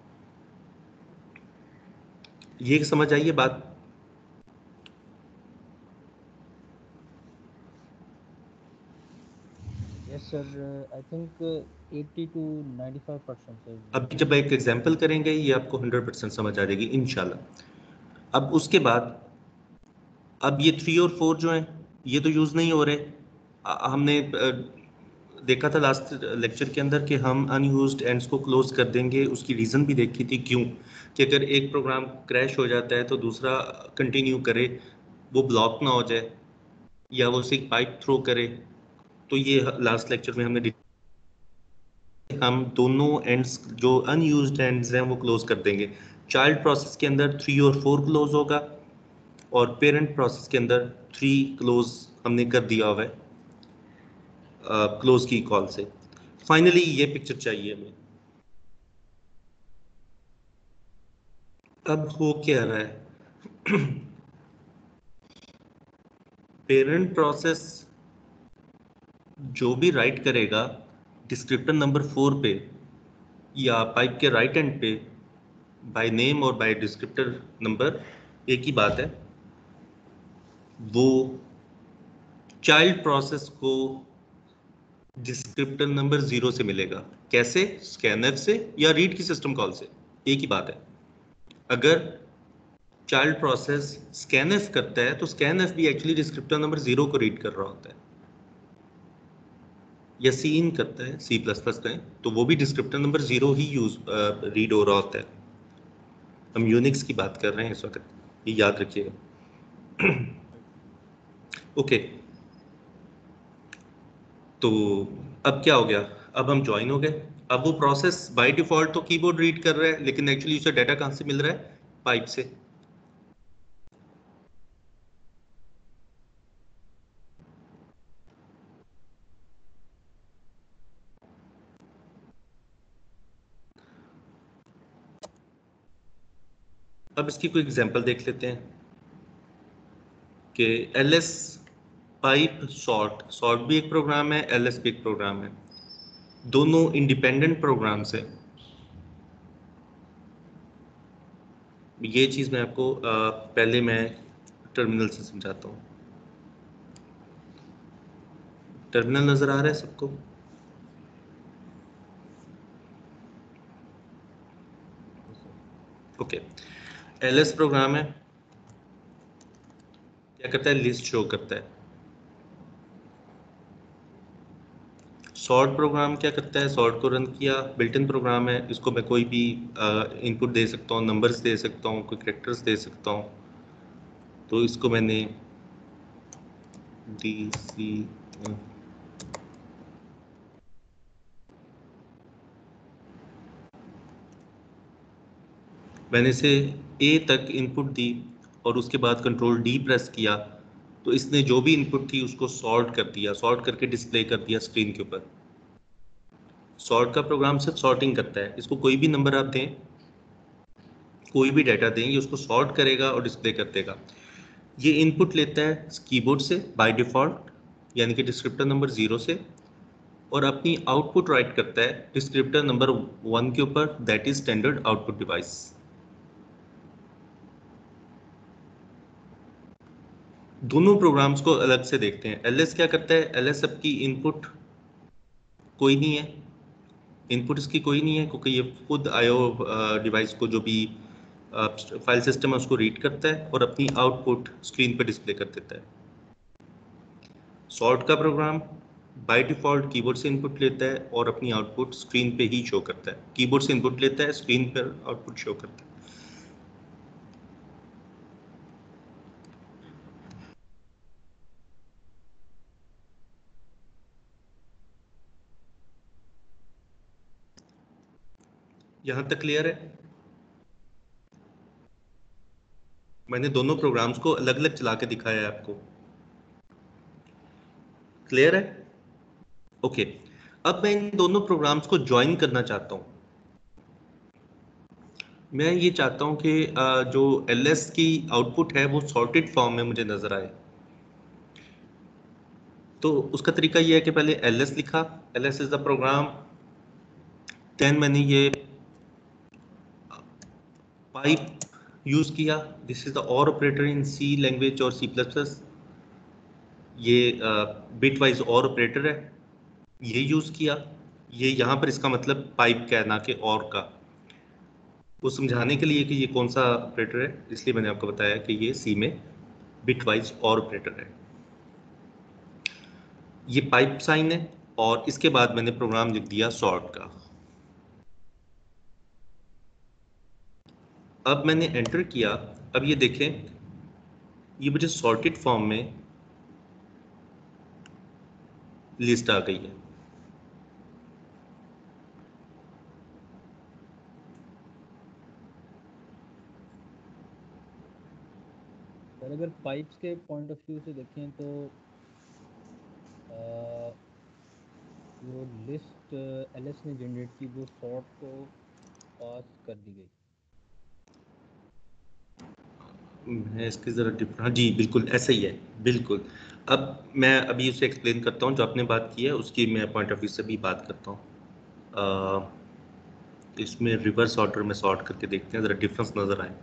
ये समझ आइए बात। Yes sir, I think eighty to ninety five percent. अब जब एक एग्जांपल करेंगे ये आपको हंड्रेड परसेंट समझ आ जाएगी इंशाल्लाह। अब उसके बाद अब ये थ्री और फोर जो हैं ये तो यूज नहीं हो रहे। आ, हमने आ, देखा था लास्ट लेक्चर के अंदर कि हम अनयूज्ड एंड्स को क्लोज कर देंगे, उसकी रीज़न भी देखी थी क्यों, कि अगर एक प्रोग्राम क्रैश हो जाता है तो दूसरा कंटिन्यू करे, वो ब्लॉक ना हो जाए, या वो उसे पाइप थ्रो करे। तो ये लास्ट लेक्चर में हमने हम दोनों एंड्स जो अनयूज्ड एंड्स हैं वो क्लोज कर देंगे। चाइल्ड प्रोसेस के अंदर थ्री और फोर क्लोज होगा, और पेरेंट प्रोसेस के अंदर थ्री क्लोज हमने कर दिया हुआ है क्लोज की कॉल से। फाइनली ये पिक्चर चाहिए हमें। अब हो क्या रहा है, पेरेंट प्रोसेस जो भी राइट करेगा डिस्क्रिप्टर नंबर फोर पे या पाइप के राइट एंड पे, बाय नेम और बाय डिस्क्रिप्टर नंबर एक ही बात है, वो चाइल्ड प्रोसेस को डिस्क्रिप्टर नंबर जीरो से मिलेगा। कैसे, स्कैनफ से या रीड की सिस्टम कॉल से, एक ही बात है। अगर चाइल्ड प्रोसेस स्कैनफ करता है तो स्कैनफ भी एक्चुअली डिस्क्रिप्टर नंबर जीरो को रीड कर रहा होता है, या सीन करता है सी प्लस प्लस में, तो वो भी डिस्क्रिप्टर नंबर जीरो ही यूज रीड हो रहा होता है। हम यूनिक्स की बात कर रहे हैं इस वक्त, ये याद रखिएगा। Okay okay. तो अब क्या हो गया, अब हम ज्वाइन हो गए। अब वो प्रोसेस बाय डिफॉल्ट तो कीबोर्ड रीड कर रहा है, लेकिन एक्चुअली उसे डाटा कहां से मिल रहा है, पाइप से। अब इसकी कोई एग्जांपल देख लेते हैं कि L S pipe sort, sort भी एक प्रोग्राम है, एल एस भी एक प्रोग्राम है, दोनों इंडिपेंडेंट प्रोग्राम्स हैं। ये चीज मैं आपको आ, पहले मैं टर्मिनल से समझाता हूँ। टर्मिनल नजर आ रहा है सबको? ओके, एल एस प्रोग्राम है, क्या करता है, लिस्ट शो करता है। सॉर्ट प्रोग्राम क्या करता है, सॉर्ट को रन किया, बिल्ट इन प्रोग्राम है, इसको मैं कोई भी इनपुट दे सकता हूँ, नंबर्स दे सकता हूँ, कोई कैरेक्टर्स दे सकता हूँ। तो इसको मैंने डी सी मैंने इसे ए तक इनपुट दी और उसके बाद कंट्रोल डी प्रेस किया, तो इसने जो भी इनपुट थी उसको सॉर्ट कर दिया, सॉर्ट करके डिस्प्ले कर दिया स्क्रीन के ऊपर। सॉर्ट का प्रोग्राम सिर्फ सॉर्टिंग करता है, इसको कोई भी नंबर आप दें, कोई भी डाटा दें, ये उसको सॉर्ट करेगा और डिस्प्ले कर देगा। ये इनपुट लेता है कीबोर्ड से बाय डिफॉल्ट, यानी कि डिस्क्रिप्टर नंबर जीरो से, और अपनी आउटपुट राइट करता है डिस्क्रिप्टर नंबर वन के ऊपर, that is standard output device. दोनों प्रोग्राम्स को अलग से देखते हैं। एलएस क्या करता है, एलएस आपकी इनपुट कोई नहीं है, इनपुट इसकी कोई नहीं है, क्योंकि ये खुद आईओ डिवाइस को जो भी फाइल सिस्टम है उसको रीड करता है और अपनी आउटपुट स्क्रीन पर डिस्प्ले कर देता है। सॉर्ट का प्रोग्राम बाय डिफॉल्ट कीबोर्ड से इनपुट लेता है और अपनी आउटपुट स्क्रीन पे ही शो करता है। कीबोर्ड से इनपुट लेता है, स्क्रीन पर आउटपुट शो करता है। यहां तक क्लियर है? मैंने दोनों प्रोग्राम्स को अलग अलग चला के दिखाया है आपको। क्लियर है? ओके, अब मैं इन दोनों प्रोग्राम्स को ज्वाइन करना चाहता हूं। मैं ये चाहता हूं कि जो एलएस की आउटपुट है वो सॉर्टेड फॉर्म में मुझे नजर आए। तो उसका तरीका ये है कि पहले एलएस लिखा, LS is the program, then मैंने ये पाइप यूज किया, this is the or operator in C language और सी प्लस प्लस, ये बिट वाइज और ऑपरेटर है, ये यूज किया। ये यहाँ पर इसका मतलब पाइप का है, ना कि और का। वो समझाने के लिए कि ये कौन सा ऑपरेटर है, इसलिए मैंने आपको बताया कि ये सी में बिट वाइज और ऑपरेटर है। ये पाइप साइन है, और इसके बाद मैंने प्रोग्राम लिख दिया सॉर्ट का। अब मैंने एंटर किया, अब ये देखें ये मुझे सॉर्टेड फॉर्म में लिस्ट आ गई है। सर अगर पाइप्स के पॉइंट ऑफ व्यू से देखें तो आ, जो लिस्ट एलएस ने जनरेट की वो सॉर्ट को पास कर दी गई। मैं इसके ज़रा डिफरेंट, हाँ जी बिल्कुल ऐसा ही है, बिल्कुल। अब मैं अभी उसे एक्सप्लेन करता हूँ, जो आपने बात की है उसकी मैं पॉइंट ऑफ व्यू से भी बात करता हूँ। इसमें रिवर्स ऑर्डर में सॉर्ट करके देखते हैं, ज़रा डिफरेंस नज़र आए।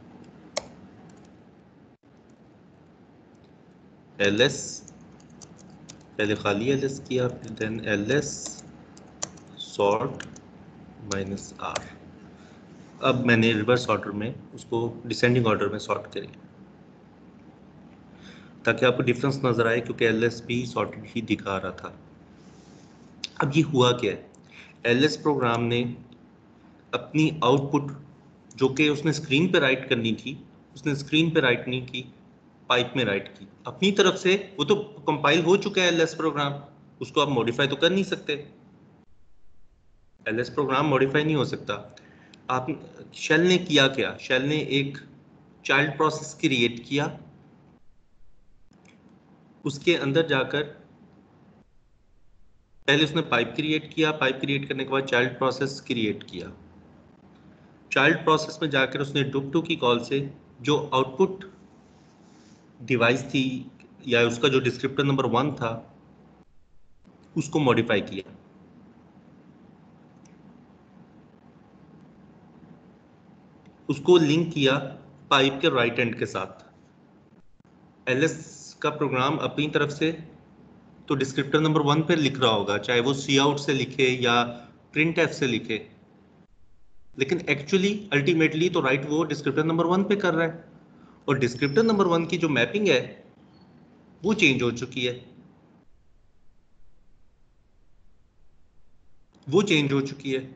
एल एस पहले खाली एल एस किया, फिर then L S sort minus R. अब मैंने रिवर्स ऑर्डर में उसको डिसेंडिंग ऑर्डर में सॉर्ट करी, ताकि आपको डिफरेंस नजर आए, क्योंकि एल एस भी सॉर्टेड ही दिखा रहा था। अब ये हुआ क्या है, एल एस प्रोग्राम ने अपनी आउटपुट जो कि उसने स्क्रीन पे राइट करनी थी, उसने स्क्रीन पे राइट नहीं की, पाइप में राइट की अपनी तरफ से। वो तो कंपाइल हो चुका है एलएस प्रोग्राम, उसको आप मॉडिफाई तो कर नहीं सकते। एलएस प्रोग्राम मॉडिफाई नहीं हो सकता। आप शेल ने किया क्या, शेल ने एक चाइल्ड प्रोसेस क्रिएट किया, उसके अंदर जाकर पहले उसने पाइप क्रिएट किया, पाइप क्रिएट करने के बाद चाइल्ड प्रोसेस क्रिएट किया। चाइल्ड प्रोसेस में जाकर उसने डुप टू की कॉल से जो आउटपुट डिवाइस थी या उसका जो डिस्क्रिप्टर नंबर वन था उसको मॉडिफाई किया। उसको लिंक किया पाइप के राइट एंड के साथ। एलएस का प्रोग्राम अपनी तरफ से तो डिस्क्रिप्टर नंबर वन पे लिख रहा होगा, चाहे वो सी आउट से लिखे या प्रिंट एफ से लिखे, लेकिन एक्चुअली अल्टीमेटली तो राइट वो डिस्क्रिप्टर नंबर वन पे कर रहा है, और डिस्क्रिप्टर नंबर वन की जो मैपिंग है वो चेंज हो चुकी है, वो चेंज हो चुकी है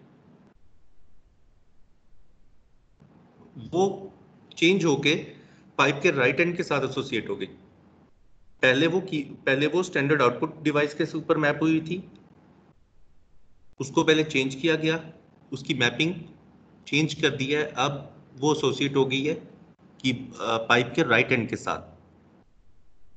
वो चेंज होके पाइप के राइट एंड के साथ एसोसिएट हो गई। पहले वो की पहले वो स्टैंडर्ड आउटपुट डिवाइस के ऊपर मैप हुई थी, उसको पहले चेंज किया गया, उसकी मैपिंग चेंज कर दी है, अब वो एसोसिएट हो गई है कि पाइप के राइट एंड के साथ।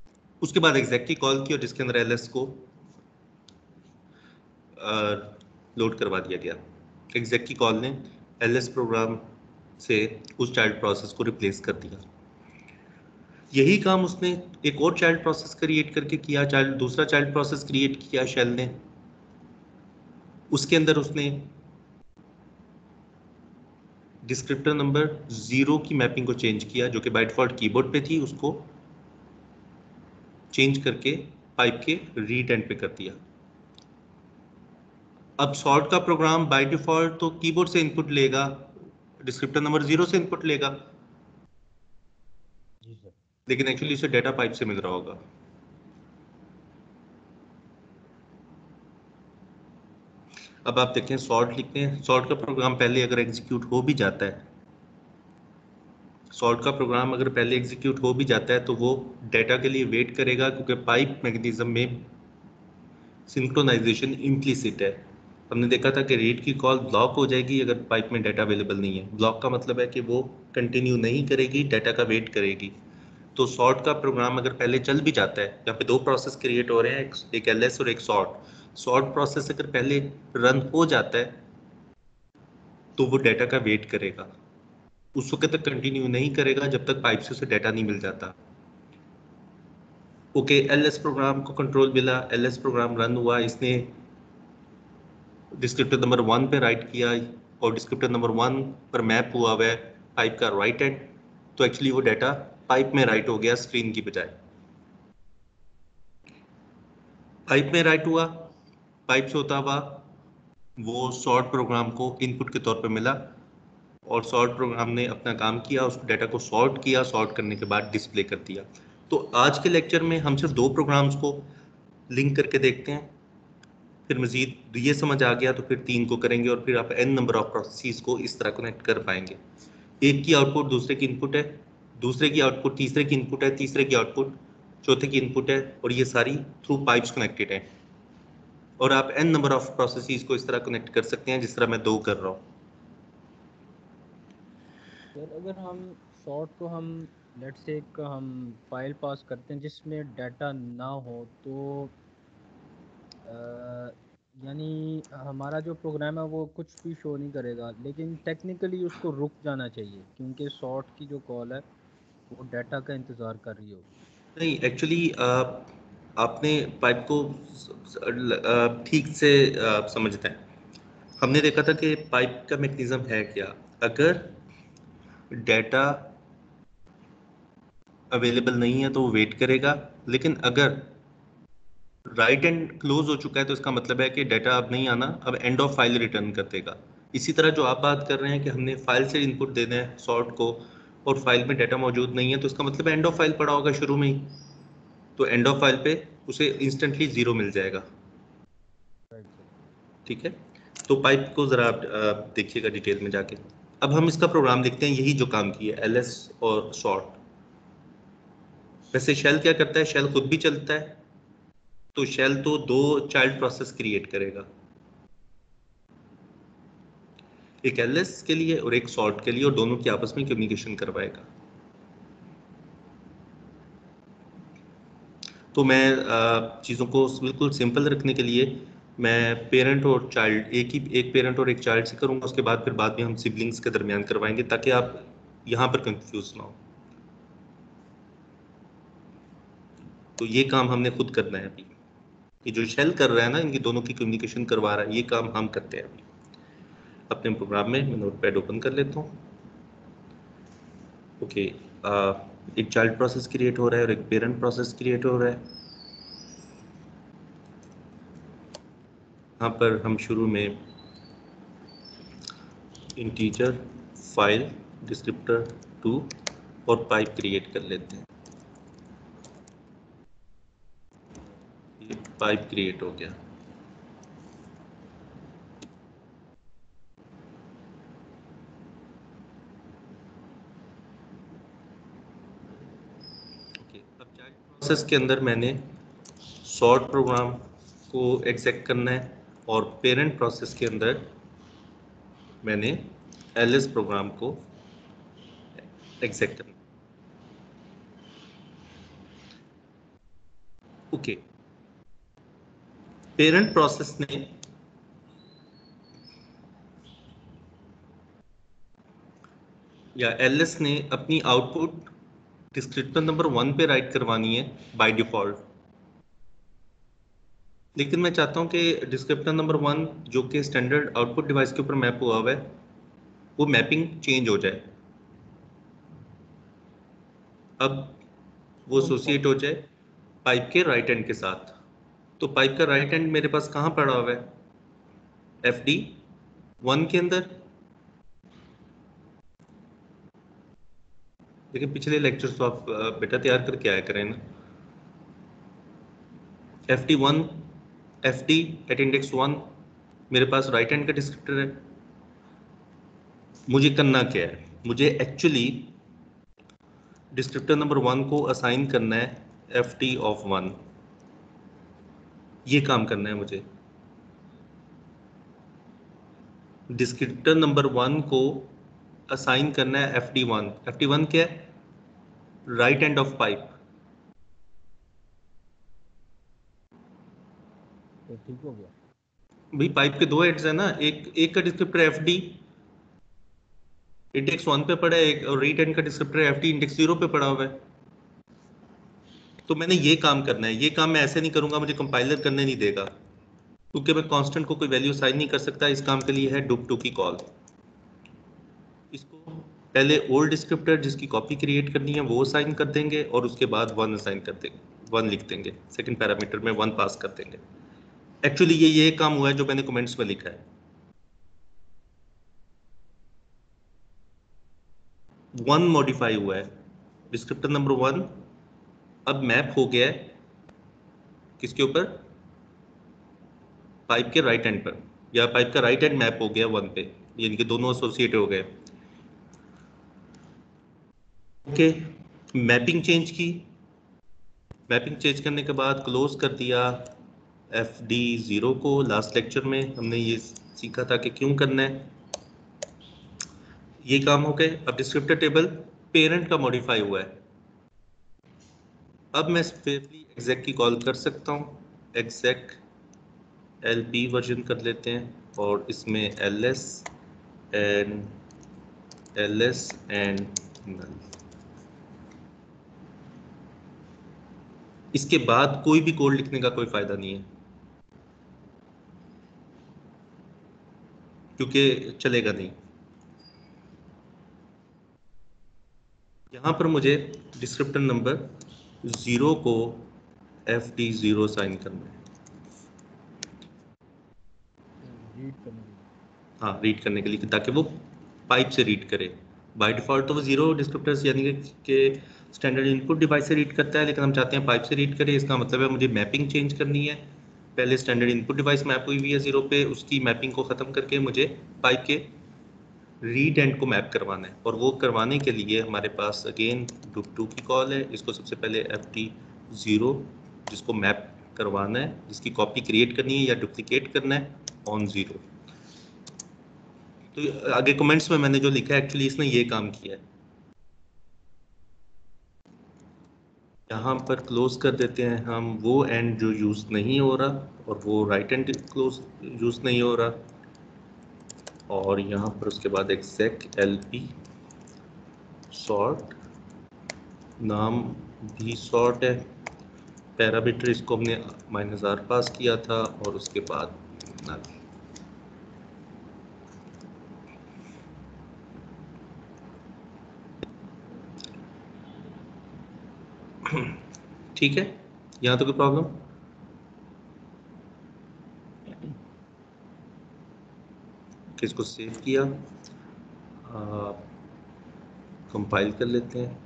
उसके बाद एग्जैक्ट की कॉल की और जिसके अंदर एलएस को लोड करवा दिया गया। एग्जैक की कॉल ने एलएस प्रोग्राम से उस चाइल्ड प्रोसेस को रिप्लेस कर दिया। यही काम उसने एक और चाइल्ड प्रोसेस क्रिएट करके किया, चाइल्ड दूसरा चाइल्ड प्रोसेस क्रिएट किया शेल ने। उसके अंदर उसने डिस्क्रिप्टर नंबर जीरो की मैपिंग को चेंज किया, जो कि बाय डिफॉल्ट कीबोर्ड पे थी, उसको चेंज करके पाइप के रीड एंड पे कर दिया। अब सॉर्ट का प्रोग्राम बाय डिफॉल्ट तो कीबोर्ड से इनपुट लेगा, डिस्क्रिप्टर नंबर जीरो से इनपुट लेगा, जी सर। लेकिन एक्चुअली उसे डेटा पाइप से मिल रहा होगा। अब आप देखें सॉर्ट लिखते हैं, सॉर्ट का प्रोग्राम पहले अगर एग्जीक्यूट हो भी जाता है, सॉर्ट का प्रोग्राम अगर पहले एग्जीक्यूट हो भी जाता है तो वो डेटा के लिए वेट करेगा, क्योंकि पाइप मैकेनिज्म में सिंक्रोनाइजेशन इम्प्लीसिट है। हमने देखा था कि रीड की कॉल ब्लॉक हो जाएगी अगर पाइप में डाटा अवेलेबल नहीं है। ब्लॉक का मतलब है कि वो कंटिन्यू नहीं करेगी, डाटा का वेट करेगी। तो सॉर्ट का प्रोग्राम अगर पहले चल भी जाता है, यहाँ पे दो प्रोसेस क्रिएट हो रहे हैं, एक एलएस और एक सॉर्ट। सॉर्ट प्रोसेस अगर पहले रन हो जाता है तो वो डाटा का वेट करेगा, उस वक्त तक कंटिन्यू नहीं करेगा जब तक पाइप से उसे डाटा नहीं मिल जाता। ओके, एलएस प्रोग्राम को कंट्रोल मिला, एलएस प्रोग्राम रन हुआ, इसने डिस्क्रिप्टर नंबर वन पे राइट किया और डिस्क्रिप्टर नंबर वन पर मैप हुआ हुआ है पाइप का राइट एंड, तो एक्चुअली वो डाटा पाइप में राइट हो गया स्क्रीन की बजाय। पाइप में राइट हुआ, पाइप से होता हुआ वो सॉर्ट प्रोग्राम को इनपुट के तौर पे मिला और सॉर्ट प्रोग्राम ने अपना काम किया, उस डाटा को सॉर्ट किया, सॉर्ट करने के बाद डिस्प्ले कर दिया। तो आज के लेक्चर में हम सिर्फ दो प्रोग्राम्स को लिंक करके देखते हैं, फिर मजीद ये समझ आ गया तो फिर तीन को करेंगे और फिर आप एन नंबर ऑफ प्रोसेसेस को इस तरह कनेक्ट कर पाएंगे। एक की आउटपुट दूसरे की इनपुट है, दूसरे की आउटपुट तीसरे की इनपुट है, तीसरे की आउटपुट चौथे की इनपुट है, और ये सारी थ्रू पाइप्स कनेक्टेड है। और आप एन नंबर ऑफ प्रोसेसेस को इस तरह कनेक्ट कर सकते हैं जिस तरह मैं दो कर रहा हूँ। सर अगर हम शॉर्ट को हम लेट्स से एक हम फाइल पास करते हैं जिसमें डाटा ना हो, तो अ, यानी हमारा जो प्रोग्राम है वो कुछ भी शो नहीं करेगा, लेकिन टेक्निकली उसको रुक जाना चाहिए क्योंकि शॉर्ट की जो कॉल है वो डाटा का इंतज़ार कर रही होगी। नहीं, एक्चुअली आपने पाइप को अ, ठीक से अ, समझते हैं। हमने देखा था कि पाइप का मैकेनिज्म है क्या, अगर डाटा अवेलेबल नहीं है तो वो वेट करेगा, लेकिन अगर राइट एंड क्लोज हो चुका है तो इसका मतलब है कि डाटा अब नहीं आना, अब एंड ऑफ फाइल रिटर्न कर देगा। इसी तरह जो आप बात कर रहे हैं कि हमने फाइल से इनपुट देना है सॉर्ट को और फाइल में डाटा मौजूद नहीं है, तो इसका मतलब एंड ऑफ फाइल पड़ा होगा शुरू में ही, तो एंड ऑफ फाइल पे उसे इंस्टेंटली जीरो मिल जाएगा। Right sir. ठीक है, तो पाइप को जरा आप आप देखिएगा डिटेल में जाके। अब हम इसका प्रोग्राम देखते हैं, यही जो काम किया एलएस और सॉर्ट। वैसे शेल क्या करता है, शेल खुद भी चलता है, तो शेल तो दो चाइल्ड प्रोसेस क्रिएट करेगा, एक एलएस के लिए और एक सॉर्ट के लिए, और दोनों की आपस में कम्युनिकेशन करवाएगा। तो मैं चीज़ों को बिल्कुल सिंपल रखने के लिए मैं पेरेंट और चाइल्ड, एक ही एक पेरेंट और एक चाइल्ड से करूंगा, उसके बाद फिर बाद में हम सिबलिंग्स के दरमियान करवाएंगे ताकि आप यहाँ पर कंफ्यूज ना हो। तो ये काम हमने खुद करना है अभी, ये जो शेल कर रहा है ना, इनकी दोनों की कम्युनिकेशन करवा रहा है, ये काम हम करते हैं अभी अपने प्रोग्राम में। मैं नोट पैड ओपन कर लेता हूँ। ओके, एक चाइल्ड प्रोसेस क्रिएट हो रहा है और एक पेरेंट प्रोसेस क्रिएट हो रहा है। यहाँ पर हम शुरू में इंटीजर फाइल डिस्क्रिप्टर टू और पाइप क्रिएट कर लेते हैं। ये पाइप क्रिएट हो गया। ओके, अब चाइल्ड प्रोसेस के अंदर मैंने सॉर्ट प्रोग्राम को एग्जैक्ट करना है और पेरेंट प्रोसेस के अंदर मैंने एलएस प्रोग्राम को एग्जैक्ट करना है। ओके, पेरेंट प्रोसेस ने या एलएस ने अपनी आउटपुट डिस्क्रिप्टर नंबर वन पे राइट करवानी है बाय डिफॉल्ट, लेकिन मैं चाहता हूं कि डिस्क्रिप्टर नंबर वन जो कि स्टैंडर्ड आउटपुट डिवाइस के ऊपर मैप हुआ हुआ है वो मैपिंग चेंज हो जाए, अब वो एसोसिएट हो जाए पाइप के राइट एंड के साथ। तो पाइप का राइट एंड मेरे पास कहाँ पड़ा हुआ है? एफ डी वन के अंदर। लेकिन पिछले लेक्चर्स तो आप बेटा तैयार करके आया करें ना। F D one F D at index one मेरे पास राइट हैंड का डिस्क्रिप्टर है। मुझे करना क्या है? मुझे एक्चुअली डिस्क्रिप्टर नंबर वन को असाइन करना है एफ डी ऑफ वन, ये काम करना है मुझे। डिस्क्रिप्टर नंबर वन को असाइन करना है F D one. F D one क्या है? Write end of pipe. तो ठीक हो गया। भाई पाइप के दो एड्स है ना, एक एक का descriptor F D index one पे पड़ा है, एक और रीड एंड का descriptor F D index zero पे पड़ा हुआ है। तो मैंने ये काम करना है। ये काम मैं ऐसे नहीं करूंगा, मुझे कंपाइलर करने नहीं देगा, क्योंकि मैं कांस्टेंट को कोई वैल्यू असाइन नहीं कर सकता। इस काम के लिए है डुप टू की कॉल। इसको पहले ओल्ड डिस्क्रिप्टर जिसकी कॉपी क्रिएट करनी है वो असाइन कर देंगे और उसके बाद वन असाइन कर देंगे, वन लिख देंगे, सेकंड पैरामीटर में वन पास कर देंगे। एक्चुअली ये ये काम हुआ है जो मैंने कमेंट्स में लिखा है। वन मॉडिफाई हुआ है, डिस्क्रिप्टर नंबर वन अब मैप हो गया है किसके ऊपर? पाइप के राइट एंड पर, या पाइप का राइट एंड मैप हो गया वन पे, यानी कि दोनों एसोसिएट हो गए। ओके, मैपिंग चेंज की। मैपिंग चेंज करने के बाद क्लोज कर दिया एफ डी जीरो को। लास्ट लेक्चर में हमने ये सीखा था कि क्यों करना है। ये काम हो गए। अब डिस्क्रिप्टर टेबल पेरेंट का मॉडिफाई हुआ है। अब मैं सेफली exec की कॉल कर सकता हूँ। exec एल पी वर्जन कर लेते हैं और इसमें ls and ls and null। इसके बाद कोई भी कोड लिखने का कोई फायदा नहीं है, क्योंकि चलेगा नहीं। यहाँ पर मुझे डिस्क्रिप्टर नंबर जीरो को एफ डी जीरो साइन करना है। रीड करने के लिए। हाँ, रीड करने के लिए, ताकि वो पाइप से रीड करे। बाय डिफॉल्ट तो वो जीरो डिस्क्रिप्टर्स यानी कि स्टैंडर्ड इनपुट डिवाइस से रीड करता है, लेकिन हम चाहते हैं पाइप से रीड करे। इसका मतलब है मुझे मैपिंग चेंज करनी है। पहले स्टैंडर्ड इनपुट डिवाइस मैप हुई हुई है जीरो पे, उसकी मैपिंग को ख़त्म करके मुझे पाइप के रीड एंड को मैप करवाना है। और वो करवाने के लिए हमारे पास अगेन डुप टू की कॉल है। इसको सबसे पहले एफ टी जीरो जिसको मैप करवाना है, जिसकी कॉपी क्रिएट करनी है या डुप्लीकेट करना है, ऑन जीरो। तो आगे कमेंट्स में मैंने जो लिखा है एक्चुअली इसने ये काम किया है। यहाँ पर क्लोज कर देते हैं हम वो एंड जो यूज नहीं हो रहा, और वो राइट एंड क्लोज यूज नहीं हो रहा। और यहाँ पर उसके बाद exec lp सॉर्ट, नाम भी सॉर्ट है, पैरामीटर इसको हमने माइनस आर पास किया था, और उसके बाद null। ठीक है, यहाँ तो कोई प्रॉब्लम? किसको सेव किया, कंपाइल कर लेते हैं।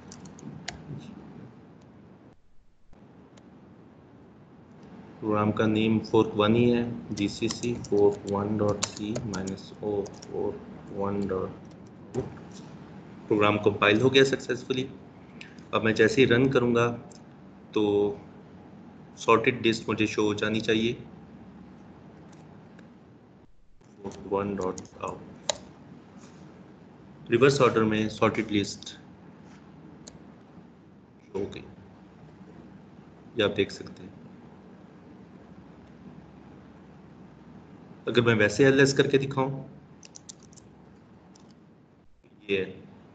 प्रोग्राम का नेम फोर्क वन ही है, G C C fork one dot C minus O fork one dot. Program compile हो गया सक्सेसफुली। अब मैं जैसे ही रन करूँगा तो सॉर्टेड लिस्ट मुझे शो हो जानी चाहिए, one dot out. Reverse order में सॉर्टेड लिस्ट शो हो गई, ये आप देख सकते हैं। अगर मैं वैसे एल एस करके दिखाऊं, ये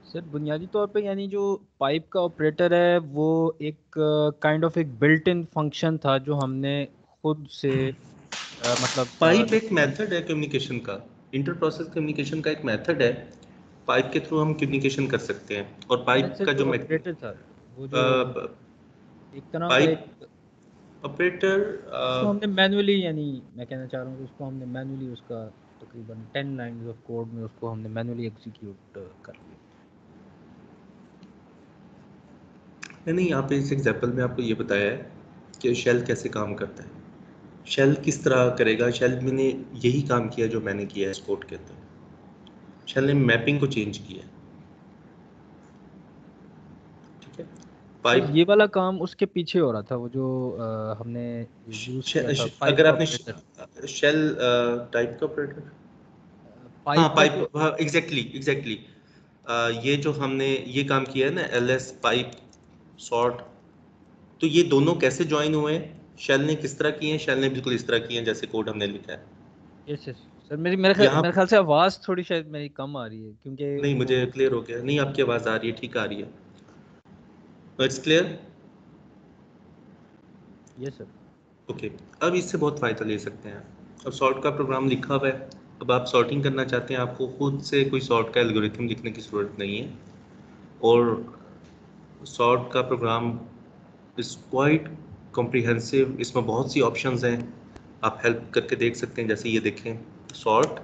सर बुनियादी तौर पे यानी जो पाइप का ऑपरेटर है वो एक काइंड ऑफ एक बिल्ट इन फंक्शन था जो हमने खुद से अ, मतलब पाइप एक डिफाइन। मेथड है कम्युनिकेशन का, इंटर प्रोसेस कम्युनिकेशन का एक मेथड है। पाइप के थ्रू हम कम्युनिकेशन कर सकते हैं। और पाइप सर का जो जो ऑपरेटर था वो जो एक तरह का पाइप एक, ऑपरेटर उसको हमने मैनुअली यानी मैं कहना चाह रहा हूँ कि उसको हमने मैनुअली उसका तकरीबन टेन लाइंस ऑफ कोड में उसको हमने मैनुअली एग्जीक्यूट कर लिया। नहीं नहीं, यहाँ पे इस एग्जाम्पल में आपको ये बताया है कि शेल कैसे काम करता है। शेल किस तरह करेगा, शेल मैंने यही काम किया जो मैंने किया है इस कोड के अंदर। शेल ने मैपिंग को चेंज किया है, ठीक है। सर पाइप ये वाला काम उसके पीछे हो रहा था वो जो अ, हमने यूज़ किया था पाइप अगर का आपने ऑपरेटर। शेल टाइप का ऑपरेटर, हाँ पाइप का जो पाइप, हाँ एग्जैक्टली एग्जैक्टली। ये जो हमने ये काम किया है ना, एल एस पाइप सॉर्ट, तो ये दोनों कैसे ज्वाइन हुए हैं, शेल ने किस तरह किए हैं? शेल ने बिल्कुल इस तरह किए हैं जैसे कोड हमने लिखा है। यस यस सर मेरी मेरे ख्याल यहाँ मेरे ख्याल से आवाज़ थोड़ी शायद मेरी कम आ रही है क्योंकि नहीं, वो। मुझे क्लियर हो गया। नहीं, आपकी आवाज़ आ रही है, ठीक आ रही है। It's clear. Yes sir. Okay, अब इससे बहुत फ़ायदा ले सकते हैं। अब सॉर्ट का प्रोग्राम लिखा हुआ है, अब आप सॉर्टिंग करना चाहते हैं, आपको खुद से कोई सॉर्ट का एल्गोरिथम लिखने की ज़रूरत नहीं है। और सॉर्ट का प्रोग्राम इज़ क्वाइट कॉम्प्रिहेंसिव, इसमें बहुत सी ऑप्शंस हैं, आप हेल्प करके देख सकते हैं। जैसे ये देखें, सॉर्ट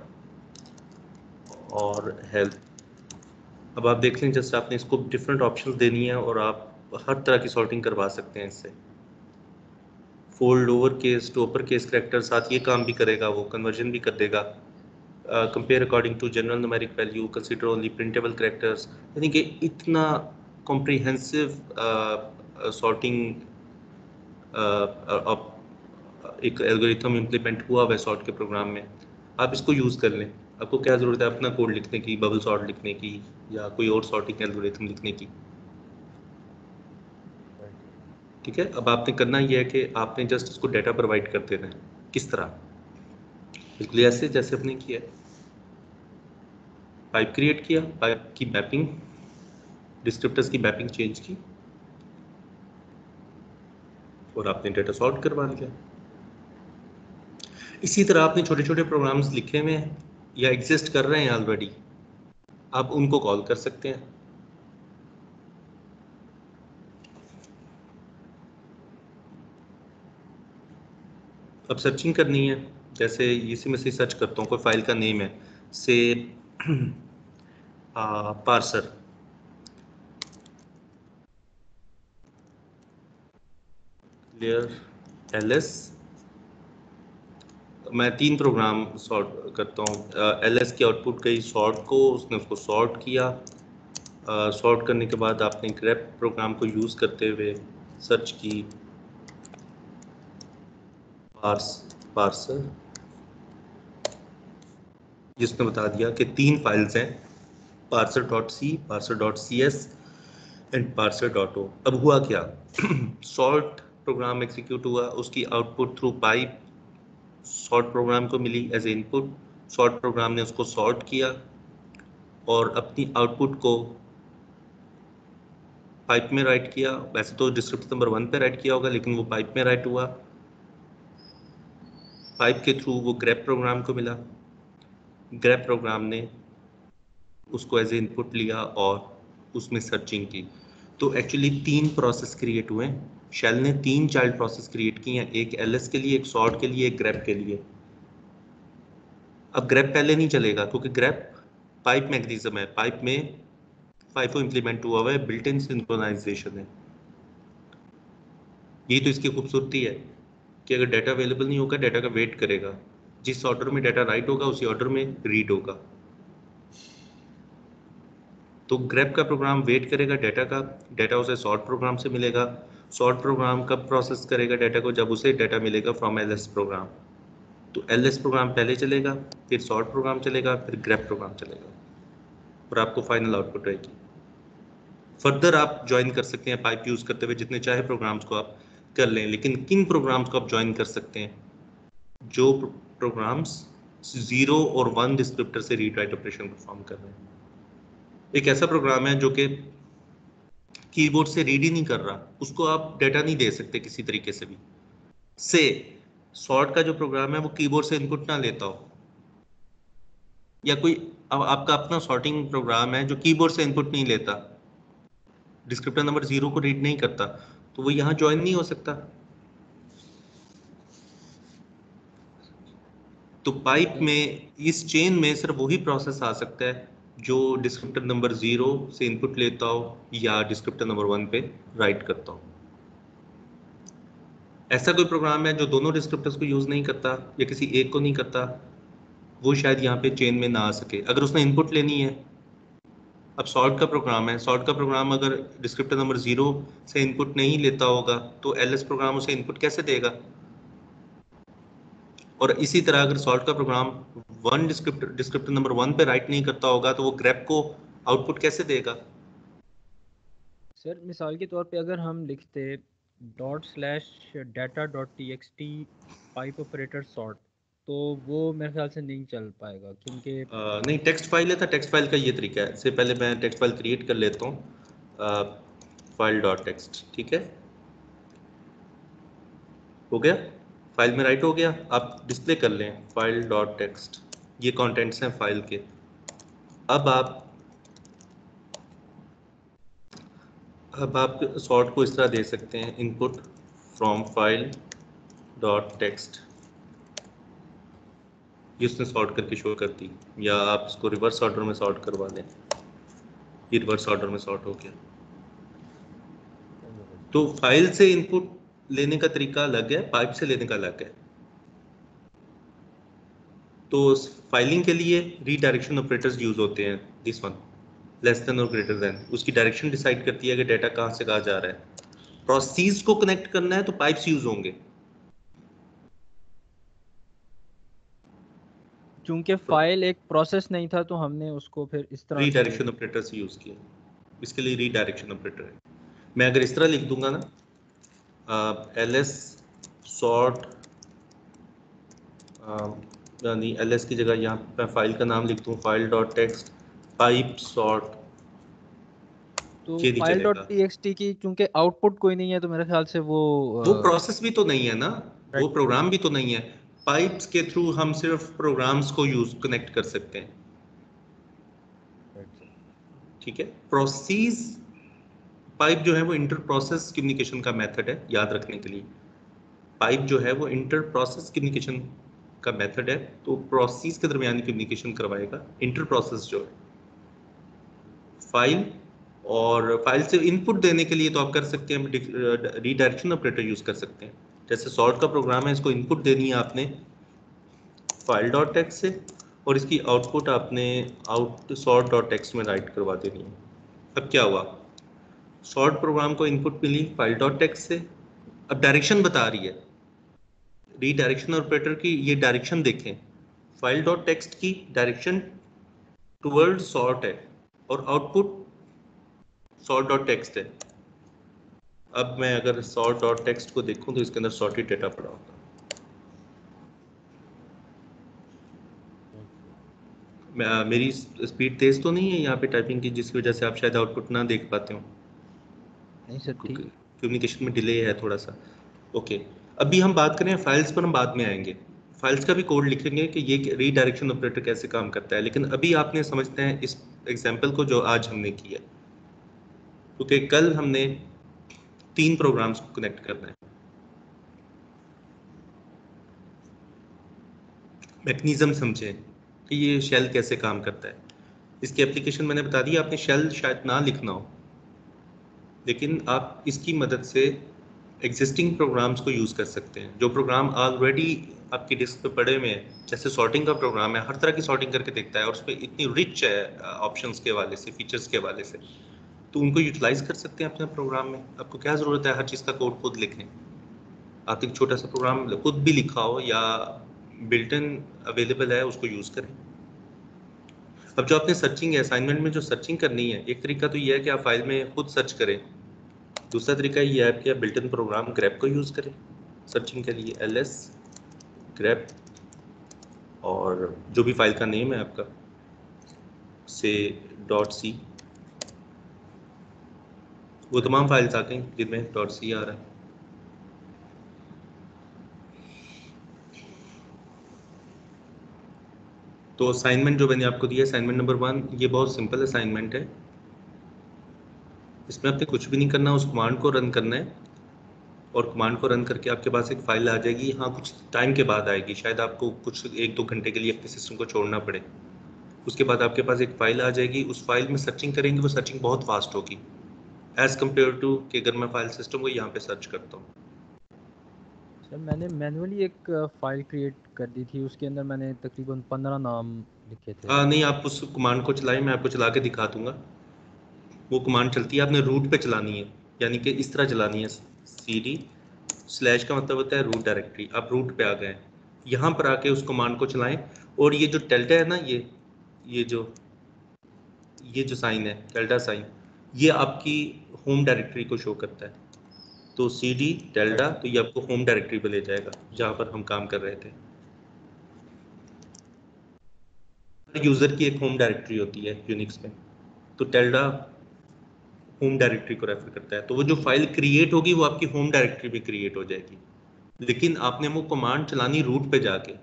और हेल्प। अब आप देख लें, जैसे आपने इसको डिफरेंट ऑप्शंस देनी है और आप हर तरह की सॉर्टिंग करवा सकते हैं इससे। Fold lower case to upper case character, साथ ये काम भी करेगा, वो कन्वर्जन भी कर देगा। Compare according to general numeric value, consider only printable characters. यानी कि इतना कॉम्प्रिहेंसिव सॉर्टिंग एक एल्गोरिथम इम्प्लीमेंट हुआ हुआ है सॉर्ट के प्रोग्राम में। आप इसको यूज़ कर लें। आपको क्या ज़रूरत है अपना कोड लिखने की, बबल सॉर्ट लिखने की या कोई और सॉर्टिंग एल्गोरिथम लिखने की, ठीक है। अब आपने करना यह है कि आपने जस्ट इसको डाटा प्रोवाइड कर देना है। किस तरह? बिल्कुल ऐसे जैसे आपने किया, पाइप क्रिएट किया, पाइप की मैपिंग, डिस्क्रिप्टर्स की मैपिंग चेंज की और आपने डाटा सॉर्ट करवा लिया। इसी तरह आपने छोटे छोटे प्रोग्राम्स लिखे हुए हैं या एग्जिस्ट कर रहे हैं ऑलरेडी, आप उनको कॉल कर सकते हैं। अब सर्चिंग करनी है, जैसे इसी में से सर्च करता हूँ, कोई फाइल का नेम है से पार्सर, क्लियर एलएस। मैं तीन प्रोग्राम सॉर्ट करता हूँ। एलएस की आउटपुट गई सॉर्ट को, उसने उसको सॉर्ट किया। सॉर्ट uh, करने के बाद आपने ग्रेप प्रोग्राम को यूज़ करते हुए सर्च की पार्स पार्सर, जिसने बता दिया कि तीन फाइल्स हैं, parser dot C, parser dot C S and parser dot O. अब हुआ क्या? सॉर्ट प्रोग्राम एग्जीक्यूट हुआ, उसकी output through pipe sort program को मिली as a input. Sort program ने उसको सॉर्ट किया और अपनी आउटपुट को पाइप में राइट किया। वैसे तो डिस्क्रिप्टर नंबर वन पे राइट किया होगा, लेकिन वो पाइप में राइट हुआ। पाइप के थ्रू वो ग्रेप प्रोग्राम को मिला, ग्रेप प्रोग्राम ने उसको एज ए इनपुट लिया और उसमें सर्चिंग की। तो एक्चुअली तीन प्रोसेस क्रिएट हुए हैं। शेल ने तीन चाइल्ड प्रोसेस क्रिएट की हैं, एक एलएस के लिए, एक सॉर्ट के लिए, एक ग्रेप के लिए। अब ग्रेप पहले नहीं चलेगा क्योंकि ग्रेप पाइप मैकेनिज्म है, पाइप में फाइफो इम्प्लीमेंट हुआ हुआ है, बिल्ट इन सिंक्रोनाइजेशन है। यही तो इसकी खूबसूरती है कि अगर डाटा अवेलेबल नहीं होगा, डाटा का वेट करेगा, जिस ऑर्डर में डाटा राइट होगा उसी ऑर्डर में रीड होगा। तो ग्रेप का प्रोग्राम वेट करेगा डाटा का, डाटा उसे सॉर्ट प्रोग्राम से मिलेगा। सॉर्ट प्रोग्राम कब प्रोसेस करेगा डाटा को? जब उसे डाटा मिलेगा फ्रॉम एलएस प्रोग्राम। तो एलएस प्रोग्राम पहले चलेगा, फिर सॉर्ट प्रोग्राम चलेगा, फिर ग्रेप प्रोग्राम चलेगा और आपको फाइनल आउटपुट रहेगी। फर्दर आप ज्वाइन कर सकते हैं पाइप यूज करते हुए, जितने चाहे प्रोग्राम्स को आप कर लें। लेकिन किन प्रोग्राम्स को आप ज्वाइन कर सकते हैं? जो प्रोग्राम्स जीरो और वन डिस्क्रिप्टर से रीड राइट ऑपरेशन परफॉर्म कर रहे हैं। एक ऐसा प्रोग्राम है जो कि कीबोर्ड से रीड ही नहीं कर रहा, उसको आप डेटा नहीं दे सकते किसी तरीके से भी। से सॉर्ट का जो प्रोग्राम है वो कीबोर्ड से इनपुट ना लेता हो, या कोई अब आपका अपना सॉर्टिंग प्रोग्राम है जो कीबोर्ड से इनपुट नहीं लेता, डिस्क्रिप्टर नंबर जीरो को रीड नहीं करता, तो वो यहाँ ज्वाइन नहीं हो सकता। तो पाइप में, इस चेन में सिर्फ वही प्रोसेस आ सकता है जो डिस्क्रिप्टर नंबर जीरो से इनपुट लेता हो या डिस्क्रिप्टर नंबर वन पे राइट करता हो। ऐसा कोई प्रोग्राम है जो दोनों डिस्क्रिप्टर्स को यूज नहीं करता या किसी एक को नहीं करता, वो शायद यहाँ पे चेन में ना आ सके। अगर उसने इनपुट लेनी है, अब सॉर्ट का प्रोग्राम है, सॉर्ट का प्रोग्राम अगर डिस्क्रिप्टर नंबर जीरो से इनपुट नहीं लेता होगा तो एलएस प्रोग्राम उसे इनपुट कैसे देगा? और इसी तरह अगर सॉर्ट का program one descriptor descriptor number one पे राइट नहीं करता होगा तो वो ग्रेप को आउटपुट कैसे देगा? सर मिसाल के तौर पे अगर हम लिखते dot slash data dot T X T pipe operator sort, तो वो मेरे ख्याल से नहीं चल पाएगा क्योंकि uh, नहीं, टेक्स्ट फाइल है, था टेक्स्ट फाइल का ये तरीका है। इससे पहले मैं टेक्स्ट फाइल क्रिएट कर लेता हूँ, फाइल डॉट टेक्स्ट, ठीक है, हो गया, फाइल में राइट हो गया। आप डिस्प्ले कर लें फाइल डॉट टेक्स्ट, ये कंटेंट्स हैं फाइल के। अब आप अब आप सॉर्ट को इस तरह दे सकते हैं, input from file dot text, ये उसने सॉर्ट करके शो कर दी, या आप इसको रिवर्स ऑर्डर में सॉर्ट करवा दें, ये रिवर्स ऑर्डर में सॉर्ट हो गया। तो फाइल से इनपुट लेने का तरीका अलग है, पाइप से लेने का अलग है। तो फाइलिंग के लिए रीडायरेक्शन ऑपरेटर्स यूज होते हैं, दिस वन लेस देन और ग्रेटर देन, उसकी डायरेक्शन डिसाइड करती है कि डाटा कहां से कहां जा रहा है। प्रोसेस को कनेक्ट करना है तो पाइप्स यूज होंगे। चूंकि फाइल एक प्रोसेस नहीं था तो हमने उसको फिर इस तरह रीडायरेक्शन ऑपरेटर्स यूज किए, इसके लिए रीडायरेक्शन ऑपरेटर है। मैं अगर इस तरह लिख दूंगा ना, एल एस सॉर्ट, यानी एल एस की जगह यहाँ मैं फाइल का नाम लिख दूँ file dot text pipe sort, तो ये नहीं फाइल डॉट चलेगा। टी एक्स टी की चूंकि आउटपुट कोई नहीं है तो मेरे ख्याल से वो वो प्रोसेस भी तो नहीं है ना, वो right. प्रोग्राम भी तो नहीं है। पाइप्स के थ्रू हम सिर्फ प्रोग्राम्स को यूज कनेक्ट कर सकते हैं, ठीक है। प्रोसेस पाइप जो है वो इंटर प्रोसेस कम्युनिकेशन का मेथड है, याद रखने के लिए। पाइप जो है वो इंटर प्रोसेस कम्युनिकेशन का मेथड है, तो प्रोसेस के दरमियान कम्युनिकेशन करवाएगा। इंटर प्रोसेस जो है फाइल, और फाइल से इनपुट देने के लिए तो आप कर सकते हैं रीडायरेक्शन ऑपरेटर यूज कर सकते हैं। जैसे सॉर्ट का प्रोग्राम है, इसको इनपुट देनी है आपने फाइल डॉट टेक्स्ट से, और इसकी आउटपुट आपने आउट सॉर्ट डॉट टेक्स्ट में राइट करवा देनी है। अब क्या हुआ, सॉर्ट प्रोग्राम को इनपुट मिली फाइल डॉट टेक्स्ट से, अब डायरेक्शन बता रही है। रीडायरेक्शन ऑपरेटर की ये डायरेक्शन देखें, फाइल डॉट टेक्स्ट की डायरेक्शन टुवर्ड सॉर्ट है और आउटपुट सॉर्ट डॉट टेक्स्ट है। अब मैं अगर सॉर्ट डॉट टेक्स्ट को देखूं तो इसके अंदर सॉर्टेड डेटा पड़ा होगा। मैं, मेरी स्पीड तेज तो नहीं है यहाँ पे टाइपिंग की, जिसकी वजह से आप शायद आउटपुट ना देख पाते हो? नहीं सर, ठीक। कम्युनिकेशन में डिले है थोड़ा सा। ओके, अभी हम बात करें फाइल्स पर, हम बाद में आएंगे। फाइल्स का भी कोड लिखेंगे कि ये रीडायरेक्शन ऑपरेटर कैसे काम करता है, लेकिन अभी आपने समझते हैं इस एग्जाम्पल को जो आज हमने किया, क्योंकि तो कल हमने तीन प्रोग्राम्स को कनेक्ट करना है। मैकेनिज्म समझें कि ये शेल कैसे काम करता है। इसकी एप्लीकेशन मैंने बता दी, आपने शेल शायद ना लिखना हो, लेकिन आप इसकी मदद से एग्जिस्टिंग प्रोग्राम्स को यूज़ कर सकते हैं, जो प्रोग्राम ऑलरेडी आपकी डिस्क पे पड़े हुए हैं। जैसे सॉर्टिंग का प्रोग्राम है, हर तरह की सॉर्टिंग करके देखता है और उसमें इतनी रिच है ऑप्शंस के हवाले से, फीचर्स के हवाले से, तो उनको यूटिलाइज कर सकते हैं अपने प्रोग्राम में। आपको क्या ज़रूरत है हर चीज़ का कोड खुद लिखें? आप एक छोटा सा प्रोग्राम खुद भी लिखा हो या बिल्ट इन अवेलेबल है, उसको यूज़ करें। अब जो आपने सर्चिंग है, असाइनमेंट में जो सर्चिंग करनी है, एक तरीका तो ये है कि आप फाइल में खुद सर्च करें। दूसरा तरीका ये है कि आप बिल्ट इन प्रोग्राम ग्रेप को यूज़ करें सर्चिंग के लिए, एल एस ग्रेप, और जो भी फाइल का नेम है आपका, से डॉट सी, वो तमाम फाइल्स आ गई जिनमें डॉट सी आ रहा है। तो असाइनमेंट जो मैंने आपको दिया असाइनमेंट नंबर वन, ये बहुत सिंपल असाइनमेंट है। इसमें आपने कुछ भी नहीं करना, उस कमांड को रन करना है और कमांड को रन करके आपके पास एक फाइल आ जाएगी। हाँ, कुछ टाइम के बाद आएगी, शायद आपको कुछ एक दो घंटे के लिए अपने सिस्टम को छोड़ना पड़े। उसके बाद आपके पास एक फाइल आ जाएगी, उस फाइल में सर्चिंग करेंगे, वो सर्चिंग बहुत फास्ट होगी एज कम्पेयर टू कि अगर मैं फाइल सिस्टम को यहाँ पे सर्च करता हूँ। सर मैंने मैनुअली एक फाइल क्रिएट कर दी थी, उसके अंदर मैंने तकरीबन पंद्रह नाम लिखे थे। आ, नहीं, आप उस कमांड को चलाएं, मैं आपको चला के दिखा दूंगा। वो कमांड चलती है, आपने रूट पे चलानी है, यानी कि इस तरह चलानी है। सी डी स्लैश का मतलब होता है रूट डायरेक्टरी। आप रूट पे आ गए, यहाँ पर आके उस कमांड को चलाएं और ये जो डेल्टा है ना, ये ये जो ये जो साइन है डेल्टा साइन, ये आपकी होम डायरेक्टरी को शो करता है। तो सी डी डेल्टा, तो ये आपको होम डायरेक्टरी पे ले जाएगा जहाँ पर हम काम कर रहे थे। यूजर की एक होम डायरेक्टरी होती है यूनिक्स में, तो डेल्टा होम डायरेक्टरी को रेफर करता है। तो वो जो फाइल क्रिएट होगी वो आपकी होम डायरेक्टरी में क्रिएट हो जाएगी, लेकिन आपने वो कमांड चलानी रूट पे जाके।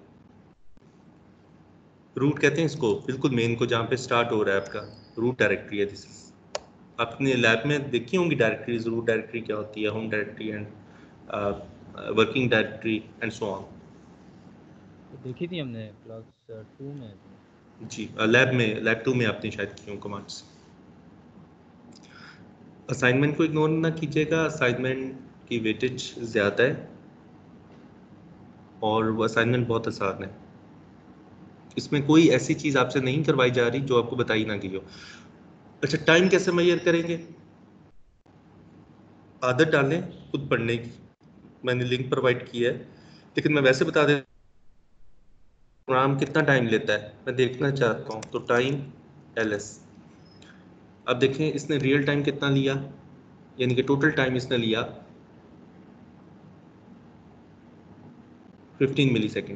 रूट कहते हैं इसको, बिल्कुल मेन को, जहाँ पे स्टार्ट हो रहा है आपका रूट डायरेक्टरी है। दिस आपने लैब में देखी होंगी डायरेक्टरीज, रूट डायरेक्टरी क्या होती है, home directory and working directory and so on. तो देखी थी हमने क्लास टू में। जी, लैब में, लैब टू में आपने शायद की हों कमांड्स। असाइनमेंट को इग्नोर ना कीजिएगा, असाइनमेंट की वेटेज ज़्यादा है और वो असाइनमेंट बहुत आसान है। इसमें कोई ऐसी चीज़ आपसे नहीं करवाई जा रही जो आपको बताई ना गई हो। अच्छा, टाइम कैसे मेजर करेंगे? आदत डालें खुद पढ़ने की, मैंने लिंक प्रोवाइड किया है, लेकिन मैं वैसे बता दें प्रोग्राम कितना टाइम लेता है, मैं देखना चाहता हूँ। तो टाइम एल एस, अब देखें इसने रियल टाइम कितना लिया, यानी कि टोटल टाइम इसने लिया fifteen millisecond.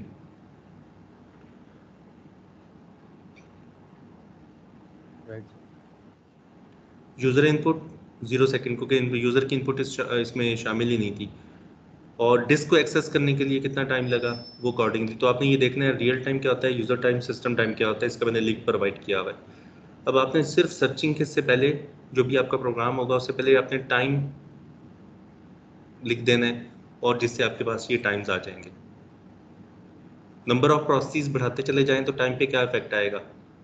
Right. User input zero second, क्योंकि यूज़र की इनपुट इस, इसमें शामिल ही नहीं थी। और डिस्क को एक्सेस करने के लिए कितना टाइम लगा वो अकॉर्डिंगली। तो आपने ये देखना है रियल टाइम क्या होता है, यूज़र टाइम, सिस्टम टाइम क्या होता है, इसका मैंने लिंक प्रोवाइड किया हुआ है। अब आपने सिर्फ सर्चिंग के से पहले, जो भी आपका प्रोग्राम होगा उससे पहले आपने टाइम लिख देना है, और जिससे आपके पास ये टाइम्स आ जाएंगे। नंबर ऑफ प्रोसेस बढ़ाते चले जाएं तो टाइम पे क्या इफेक्ट आएगा?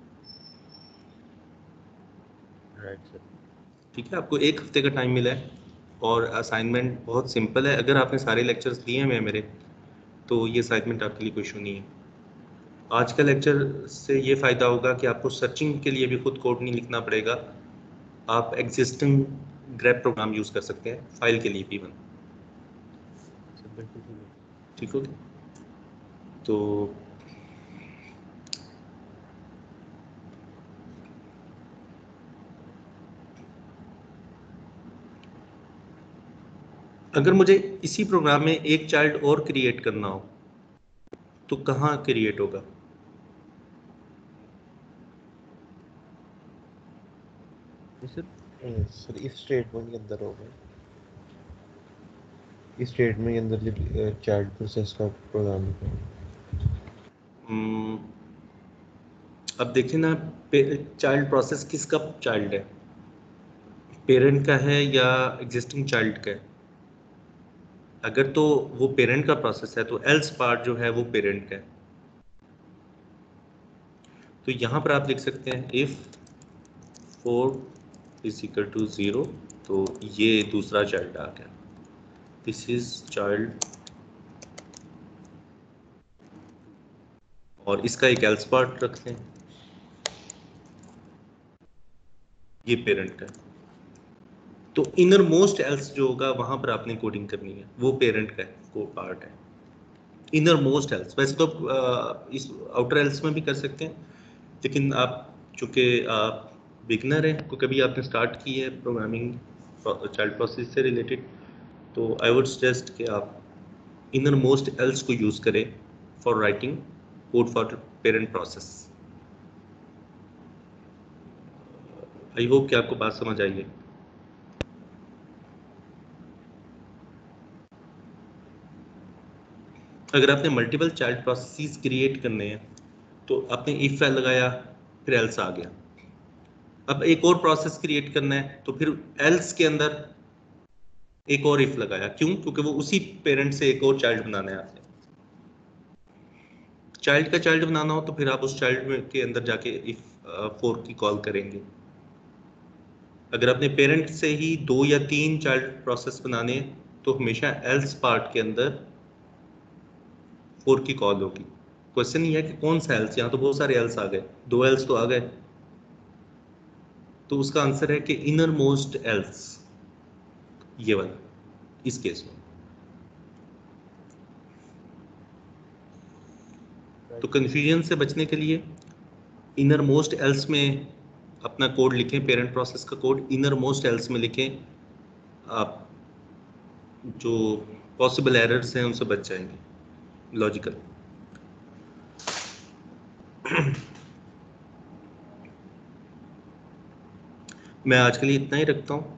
Right sir. ठीक है, आपको एक हफ्ते का टाइम मिला है और असाइनमेंट बहुत सिंपल है। अगर आपने सारे लेक्चर्स दिए हैं मेरे, तो ये असाइनमेंट आपके लिए कोई इशू नहीं है। आज का लेक्चर से ये फ़ायदा होगा कि आपको सर्चिंग के लिए भी खुद कोड नहीं लिखना पड़ेगा, आप एग्जिस्टिंग ग्रेप प्रोग्राम यूज़ कर सकते हैं फाइल के लिए भी वन। सर बिल्कुल ठीक है। ठीक हो गया? तो अगर मुझे इसी प्रोग्राम में एक चाइल्ड और क्रिएट करना हो तो कहाँ क्रिएट होगा? सर सर इस स्टेटमेंट के अंदर होगा, इस स्टेटमेंट के अंदर जब चाइल्ड प्रोसेस का प्रोग्राम लिखा। Hmm, अब देखिए ना, चाइल्ड प्रोसेस किसका चाइल्ड है, पेरेंट का है या एग्जिस्टिंग चाइल्ड का है? अगर तो वो पेरेंट का प्रोसेस है तो एल्स पार्ट जो है वो पेरेंट का है। तो यहाँ पर आप लिख सकते हैं if fork is equal to zero, तो ये दूसरा चाइल्ड आ गया, दिस इज चाइल्ड, और इसका एक एल्स पार्ट रखते हैं, ये पेरेंट का। तो इनर मोस्ट एल्स जो होगा वहां पर आपने कोडिंग करनी है, वो पेरेंट का को पार्ट है। इनर मोस्ट एल्स वैसे तो आप इस आउटर एल्स में भी कर सकते हैं, लेकिन आप चूंकि आप बिगनर हैं, को कभी आपने स्टार्ट की है प्रोग्रामिंग चाइल्ड प्रोसेस से रिलेटेड, तो आई वुड सजेस्ट कि आप इनर मोस्ट एल्स को यूज़ करें for writing code for parent process. I hope कि आपको बात समझ आई है। अगर आपने मल्टीपल चाइल्ड प्रोसेसेस क्रिएट करने हैं तो आपने इफ लगाया, फिर एल्स आ गया। अब एक और प्रोसेस क्रिएट करना है तो फिर एल्स के अंदर एक और इफ लगाया। क्यों? क्योंकि वो उसी पेरेंट से एक और चाइल्ड बनाना है आपने। चाइल्ड का चाइल्ड बनाना हो तो फिर आप उस चाइल्ड के अंदर जाके इफ फोर की कॉल करेंगे। अगर अपने पेरेंट से ही दो या तीन चाइल्ड प्रोसेस बनाने तो हमेशा एल्स पार्ट के अंदर फोर की कॉल होगी। क्वेश्चन ये है कि कौन सा एल्स, यहाँ तो बहुत सारे एल्स आ गए, दो एल्स तो आ गए, तो उसका आंसर है कि इनर मोस्ट एल्स, ये वाला इस केस में। तो कंफ्यूजन से बचने के लिए इनर मोस्ट एल्स में अपना कोड लिखें, पेरेंट प्रोसेस का कोड इनर मोस्ट एल्स में लिखें, आप जो पॉसिबल एरर्स हैं उनसे बच जाएंगे लॉजिकल। मैं आज के लिए इतना ही रखता हूँ।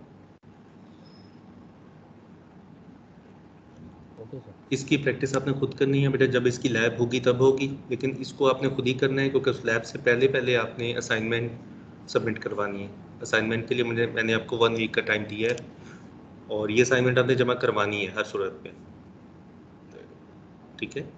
Okay sir. इसकी प्रैक्टिस आपने खुद करनी है बेटा, जब इसकी लैब होगी तब होगी, लेकिन इसको आपने खुद ही करना है क्योंकि उस लैब से पहले पहले आपने असाइनमेंट सबमिट करवानी है। असाइनमेंट के लिए मुझे मैंने आपको वन वीक का टाइम दिया है और ये असाइनमेंट आपने जमा करवानी है हर सूरत में, ठीक है?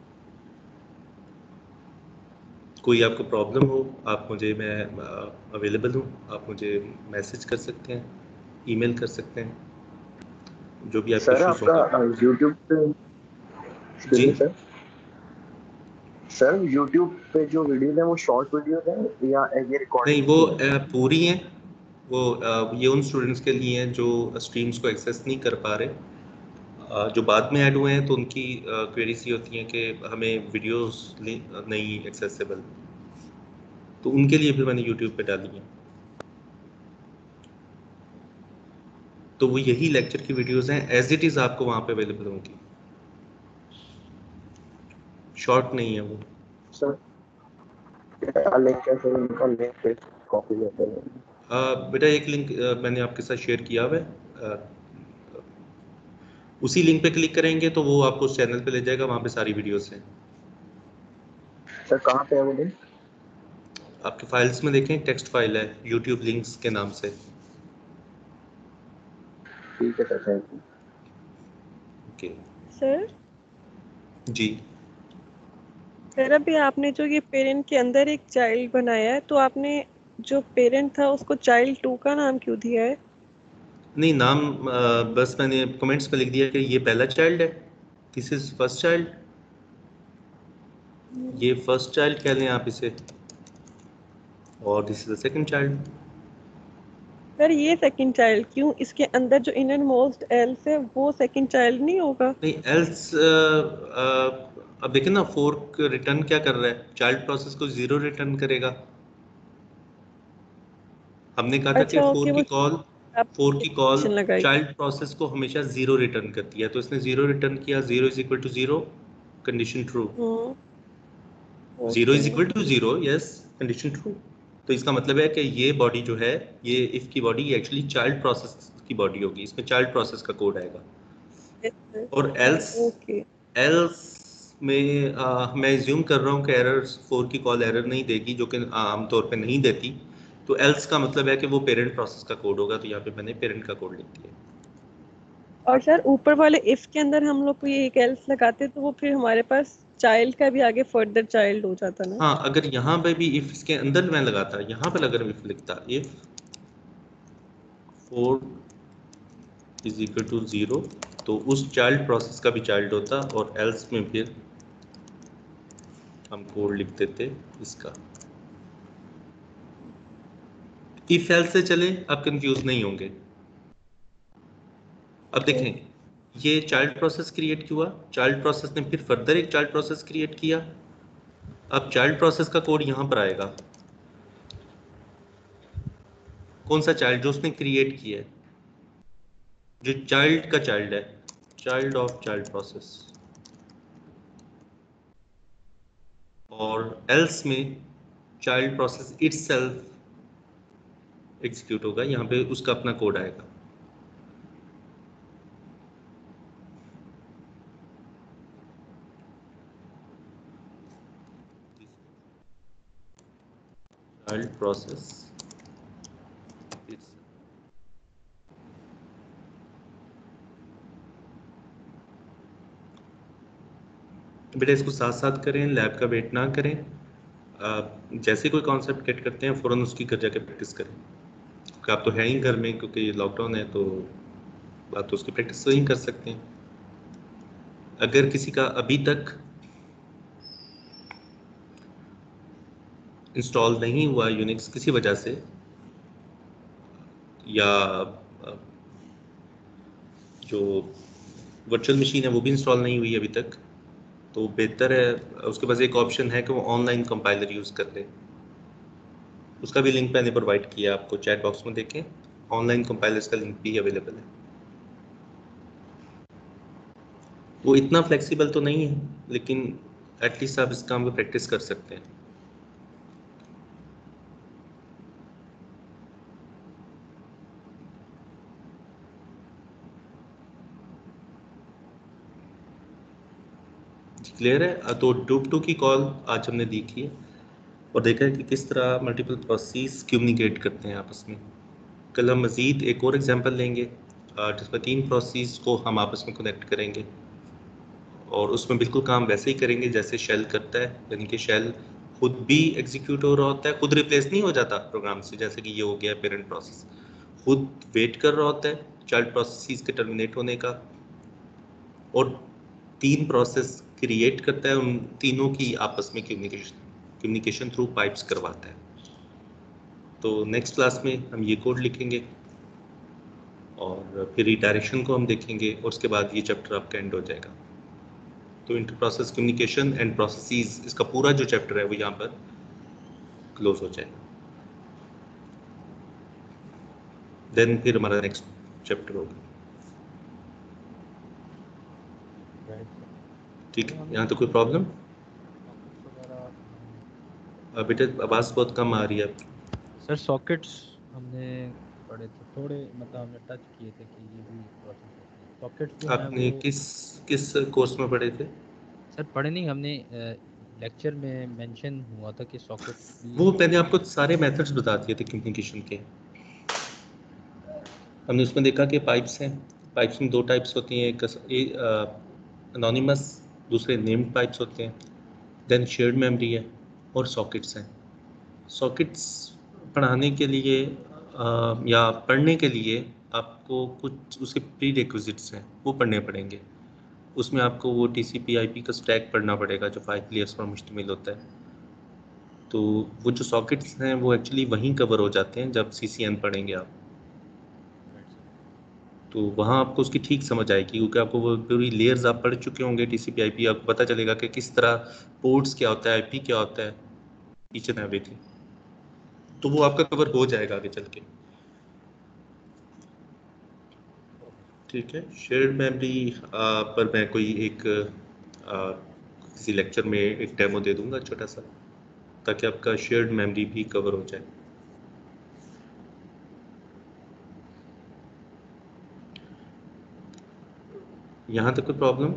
कोई आपको प्रॉब्लम हो आप मुझे, मैं अवेलेबल हूँ, आप मुझे मैसेज कर सकते हैं, ईमेल कर सकते हैं, जो भी आपके सर इश्यूज आपका होंगे। यूट्यूब पे जी सर सर यूट्यूब पे जो वीडियोस हैं वो शॉर्ट वीडियोस हैं या ये नहीं, रिकॉर्डिंग वो है? अ, पूरी हैं, वो अ, ये उन स्टूडेंट्स के लिए हैं जो स्ट्रीम्स को एक्सेस नहीं कर पा रहे, अ, जो बाद में ऐड हुए हैं तो उनकी क्वेरीज ये होती हैं कि हमें वीडियोस नहीं एक्सेसिबल, तो उनके लिए भी मैंने यूट्यूब पे डाली है। तो वो यही लेक्चर की वीडियोस हैं, एज इट इज़ आपको वहाँ पे अवेलेबल होंगी, शॉर्ट नहीं है वो। सर क्या लिंक है सर उनका? लिंक पे कॉपी लेते हैं। अ, बेटा एक लिंक अ, मैंने आपके साथ शेयर किया हुआ है, अ, उसी लिंक पे क्लिक करेंगे तो वो आपको उस चैनल पे ले जाएगा, वहाँ पे सारी वीडियोस हैं। सर कहाँ पे है वो लिंक? आपके फाइल्स में देखें, टेक्स्ट फाइल है यूट्यूब लिंक्स के नाम से। ठीक है sir, thank you. Okay sir ji. Sir अभी आपने जो ये पेरेंट के अंदर एक चाइल्ड बनाया है, तो आपने जो पेरेंट था उसको चाइल्ड टू का नाम क्यों दिया है? नहीं, नाम अ, बस मैंने कमेंट्स में लिख दिया कि ये पहला चाइल्ड है, दिस इज फर्स्ट चाइल्ड, ये फर्स्ट चाइल्ड कह लें आप इसे, और this is the second child. Sir ये सेकंड चाइल्ड क्यों? इसके अंदर जो इनर मोस्ट एल्स है वो सेकंड चाइल्ड नहीं होगा? नहीं, एल्स अब देखिए ना, फोर्क रिटर्न क्या कर रहा है, चाइल्ड प्रोसेस को जीरो रिटर्न करेगा। हमने कहा था कि अच्छा फोर ओके, की वो कॉल फोर की कॉल कंडीशन लगाई। चाइल्ड प्रोसेस को हमेशा जीरो रिटर्न करती है, तो इसने जीरो रिटर्न किया, zero is equal to zero, condition true. Hmm zero okay. Is equal to zero, yes, condition true. तो इसका मतलब है कि ये बॉडी जो है, ये इफ की बॉडी एक्चुअली चाइल्ड प्रोसेस की बॉडी होगी, इसमें चाइल्ड प्रोसेस का कोड आएगा। Yes sir. और एल्स ओके एल्स में आ, मैं एज्यूम कर रहा हूँ कि एरर फोर की कॉल एरर नहीं देगी, जो कि आमतौर पे नहीं देती, तो एल्स का मतलब है कि वो पेरेंट प्रोसेस का कोड होगा, तो यहाँ पे मैंने पेरेंट का कोड लिख दिया। और सर ऊपर वाले इफ के अंदर हम लोग को ये एक एल्स लगाते तो वो फिर हमारे पास चाइल्ड का भी आगे फर्दर चाइल्ड हो जाता ना? हाँ, अगर यहाँ पे भी इफ इसके अंदर मैं लगाता, यहाँ पे अगर इफ लिखता, if fork is equal to zero, तो उस चाइल्ड प्रोसेस का भी चाइल्ड होता, और एल्स में फिर हम कोड लिख देते इसका। इफ एल्स से चले, आप कंफ्यूज नहीं होंगे। अब देखें, ये चाइल्ड प्रोसेस क्रिएट किया, चाइल्ड प्रोसेस ने फिर फर्दर एक चाइल्ड प्रोसेस क्रिएट किया। अब चाइल्ड प्रोसेस का कोड यहां पर आएगा, कौन सा चाइल्ड जो उसने क्रिएट किया है, जो चाइल्ड का चाइल्ड है, चाइल्ड ऑफ चाइल्ड प्रोसेस, और एल्स में चाइल्ड प्रोसेस इटसेल्फ एग्जीक्यूट होगा, यहाँ पे उसका अपना कोड आएगा। child process is बेटा इसको साथ साथ करें, लैब का वेट ना करें। आ, जैसे कोई कॉन्सेप्ट गेट करते हैं फ़ौरन उसकी घर जाके प्रैक्टिस करें, क्योंकि आप तो है ही घर में, क्योंकि लॉकडाउन है तो आप तो उसकी प्रैक्टिस तो ही कर सकते हैं। अगर किसी का अभी तक इंस्टॉल नहीं हुआ यूनिक्स किसी वजह से, या जो वर्चुअल मशीन है वो भी इंस्टॉल नहीं हुई अभी तक, तो बेहतर है, उसके पास एक ऑप्शन है कि वो ऑनलाइन कंपाइलर यूज़ कर ले। उसका भी लिंक मैंने प्रोवाइड किया आपको चैट बॉक्स में, देखें ऑनलाइन कंपाइलर्स का लिंक भी अवेलेबल है। वो इतना फ्लेक्सिबल तो नहीं है, लेकिन एटलीस्ट आप इस काम को प्रैक्टिस कर सकते हैं। क्लियर है? तो डूब टू की कॉल आज हमने देखी है और देखा है कि किस तरह मल्टीपल प्रोसेस कम्युनिकेट करते हैं आपस में। कल हम मज़ीद एक और एग्जांपल लेंगे जिसमें तीन प्रोसेस को हम आपस में कनेक्ट करेंगे और उसमें बिल्कुल काम वैसे ही करेंगे जैसे शेल करता है, यानी कि शेल खुद भी एग्जीक्यूट हो रहा होता है, खुद रिप्लेस नहीं हो जाता प्रोग्राम से, जैसे कि ये हो गया पेरेंट प्रोसेस, खुद वेट कर रहा होता है चाइल्ड प्रोसेस के टर्मिनेट होने का, और तीन प्रोसेस क्रिएट करता है, उन तीनों की आपस में कम्युनिकेशन कम्युनिकेशन थ्रू पाइप्स करवाता है। तो नेक्स्ट क्लास में हम ये कोड लिखेंगे और फिर रिडायरेक्शन को हम देखेंगे और उसके बाद ये चैप्टर आपका एंड हो जाएगा। तो inter process communication and processes, इसका पूरा जो चैप्टर है वो यहाँ पर क्लोज हो जाएगा। देन फिर हमारा नेक्स्ट चैप्टर होगा। ठीक है, यहाँ तो कोई प्रॉब्लम? बेटा आवाज़ बहुत कम आ रही है आपकी। सर सॉकेट्स हमने पढ़े थे थोड़े, मतलब हमने टच किए थे कि ये भी प्रोसेस होते हैं। सॉकेट्स जो आपने हैं वो किस किस कोर्स में पढ़े थे? सर पढ़े नहीं, हमने लेक्चर में मेंशन हुआ था कि सॉकेट भी वो मैंने आपको सारे मेथड्स बता दिए थे कम्युनिकेशन के। हमने उसमें देखा कि पाइप्स हैं, पाइप्स में दो टाइप्स होती हैं, एक अनोनिमस, दूसरे नेम्ड पाइप्स होते हैं, देन शेयर्ड मेमोरी है और सॉकेट्स हैं। सॉकेट्स पढ़ाने के लिए आ, या पढ़ने के लिए आपको कुछ उसके प्री रिक्विजिट्स हैं वो पढ़ने पड़ेंगे। उसमें आपको वो T C P I P का स्टैक पढ़ना पड़ेगा जो फाइव लेयर्स पर मुश्तमिल होता है। तो वो जो सॉकेट्स हैं वो एक्चुअली वहीं कवर हो जाते हैं जब सी सी एन पढ़ेंगे आप, तो वहाँ आपको उसकी ठीक समझ आएगी, क्योंकि आपको वो पूरी लेयर्स आप पढ़ चुके होंगे T C P I P, आपको पता चलेगा कि किस तरह पोर्ट्स क्या होता है, आई पी क्या होता है, ईच एंड एवरीथिंग। तो वो आपका कवर हो जाएगा आगे चल के। ठीक है, शेयर्ड मेमोरी पर मैं कोई एक आ, किसी लेक्चर में एक डेमो दे दूंगा छोटा सा, ताकि आपका शेयर्ड मेमोरी भी कवर हो जाए। यहाँ तक कोई प्रॉब्लम?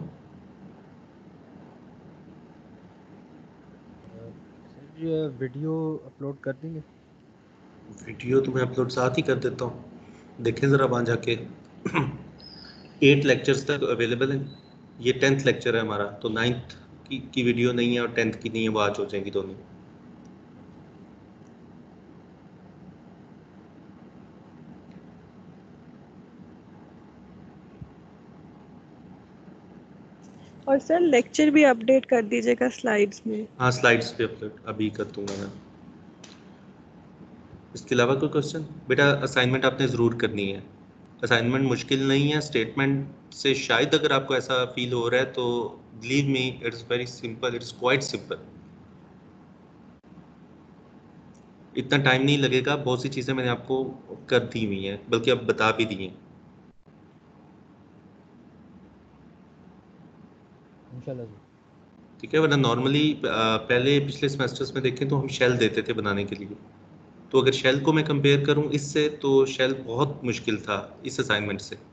सर ये वीडियो अपलोड कर देंगे? वीडियो तो मैं अपलोड साथ ही कर देता हूँ, देखें ज़रा वहाँ जाके। एट लेक्चर्स तक अवेलेबल है, ये टेंथ लेक्चर है हमारा, तो नाइन्थ की, की वीडियो नहीं है और टेंथ की नहीं है, वो आज हो जाएंगी दोनों। और सर लेक्चर भी अपडेट कर दीजिएगा स्लाइड्स में। हाँ, स्लाइड्स पे अपलोड अभी कर दूंगा मैं। इसके अलावा कोई क्वेश्चन? बेटा असाइनमेंट आपने ज़रूर करनी है, असाइनमेंट मुश्किल नहीं है। स्टेटमेंट से शायद अगर आपको ऐसा फील हो रहा है तो believe me, it's very simple, it's quite simple. इतना टाइम नहीं लगेगा, बहुत सी चीज़ें मैंने आपको कर दी हुई हैं, बल्कि अब बता भी दी हैं। इंशाल्लाह जी। ठीक है, वरना नॉर्मली पहले पिछले सेमेस्टर्स में देखें तो हम शेल देते थे बनाने के लिए, तो अगर शेल को मैं कंपेयर करूं इससे, तो शेल बहुत मुश्किल था इस असाइनमेंट से।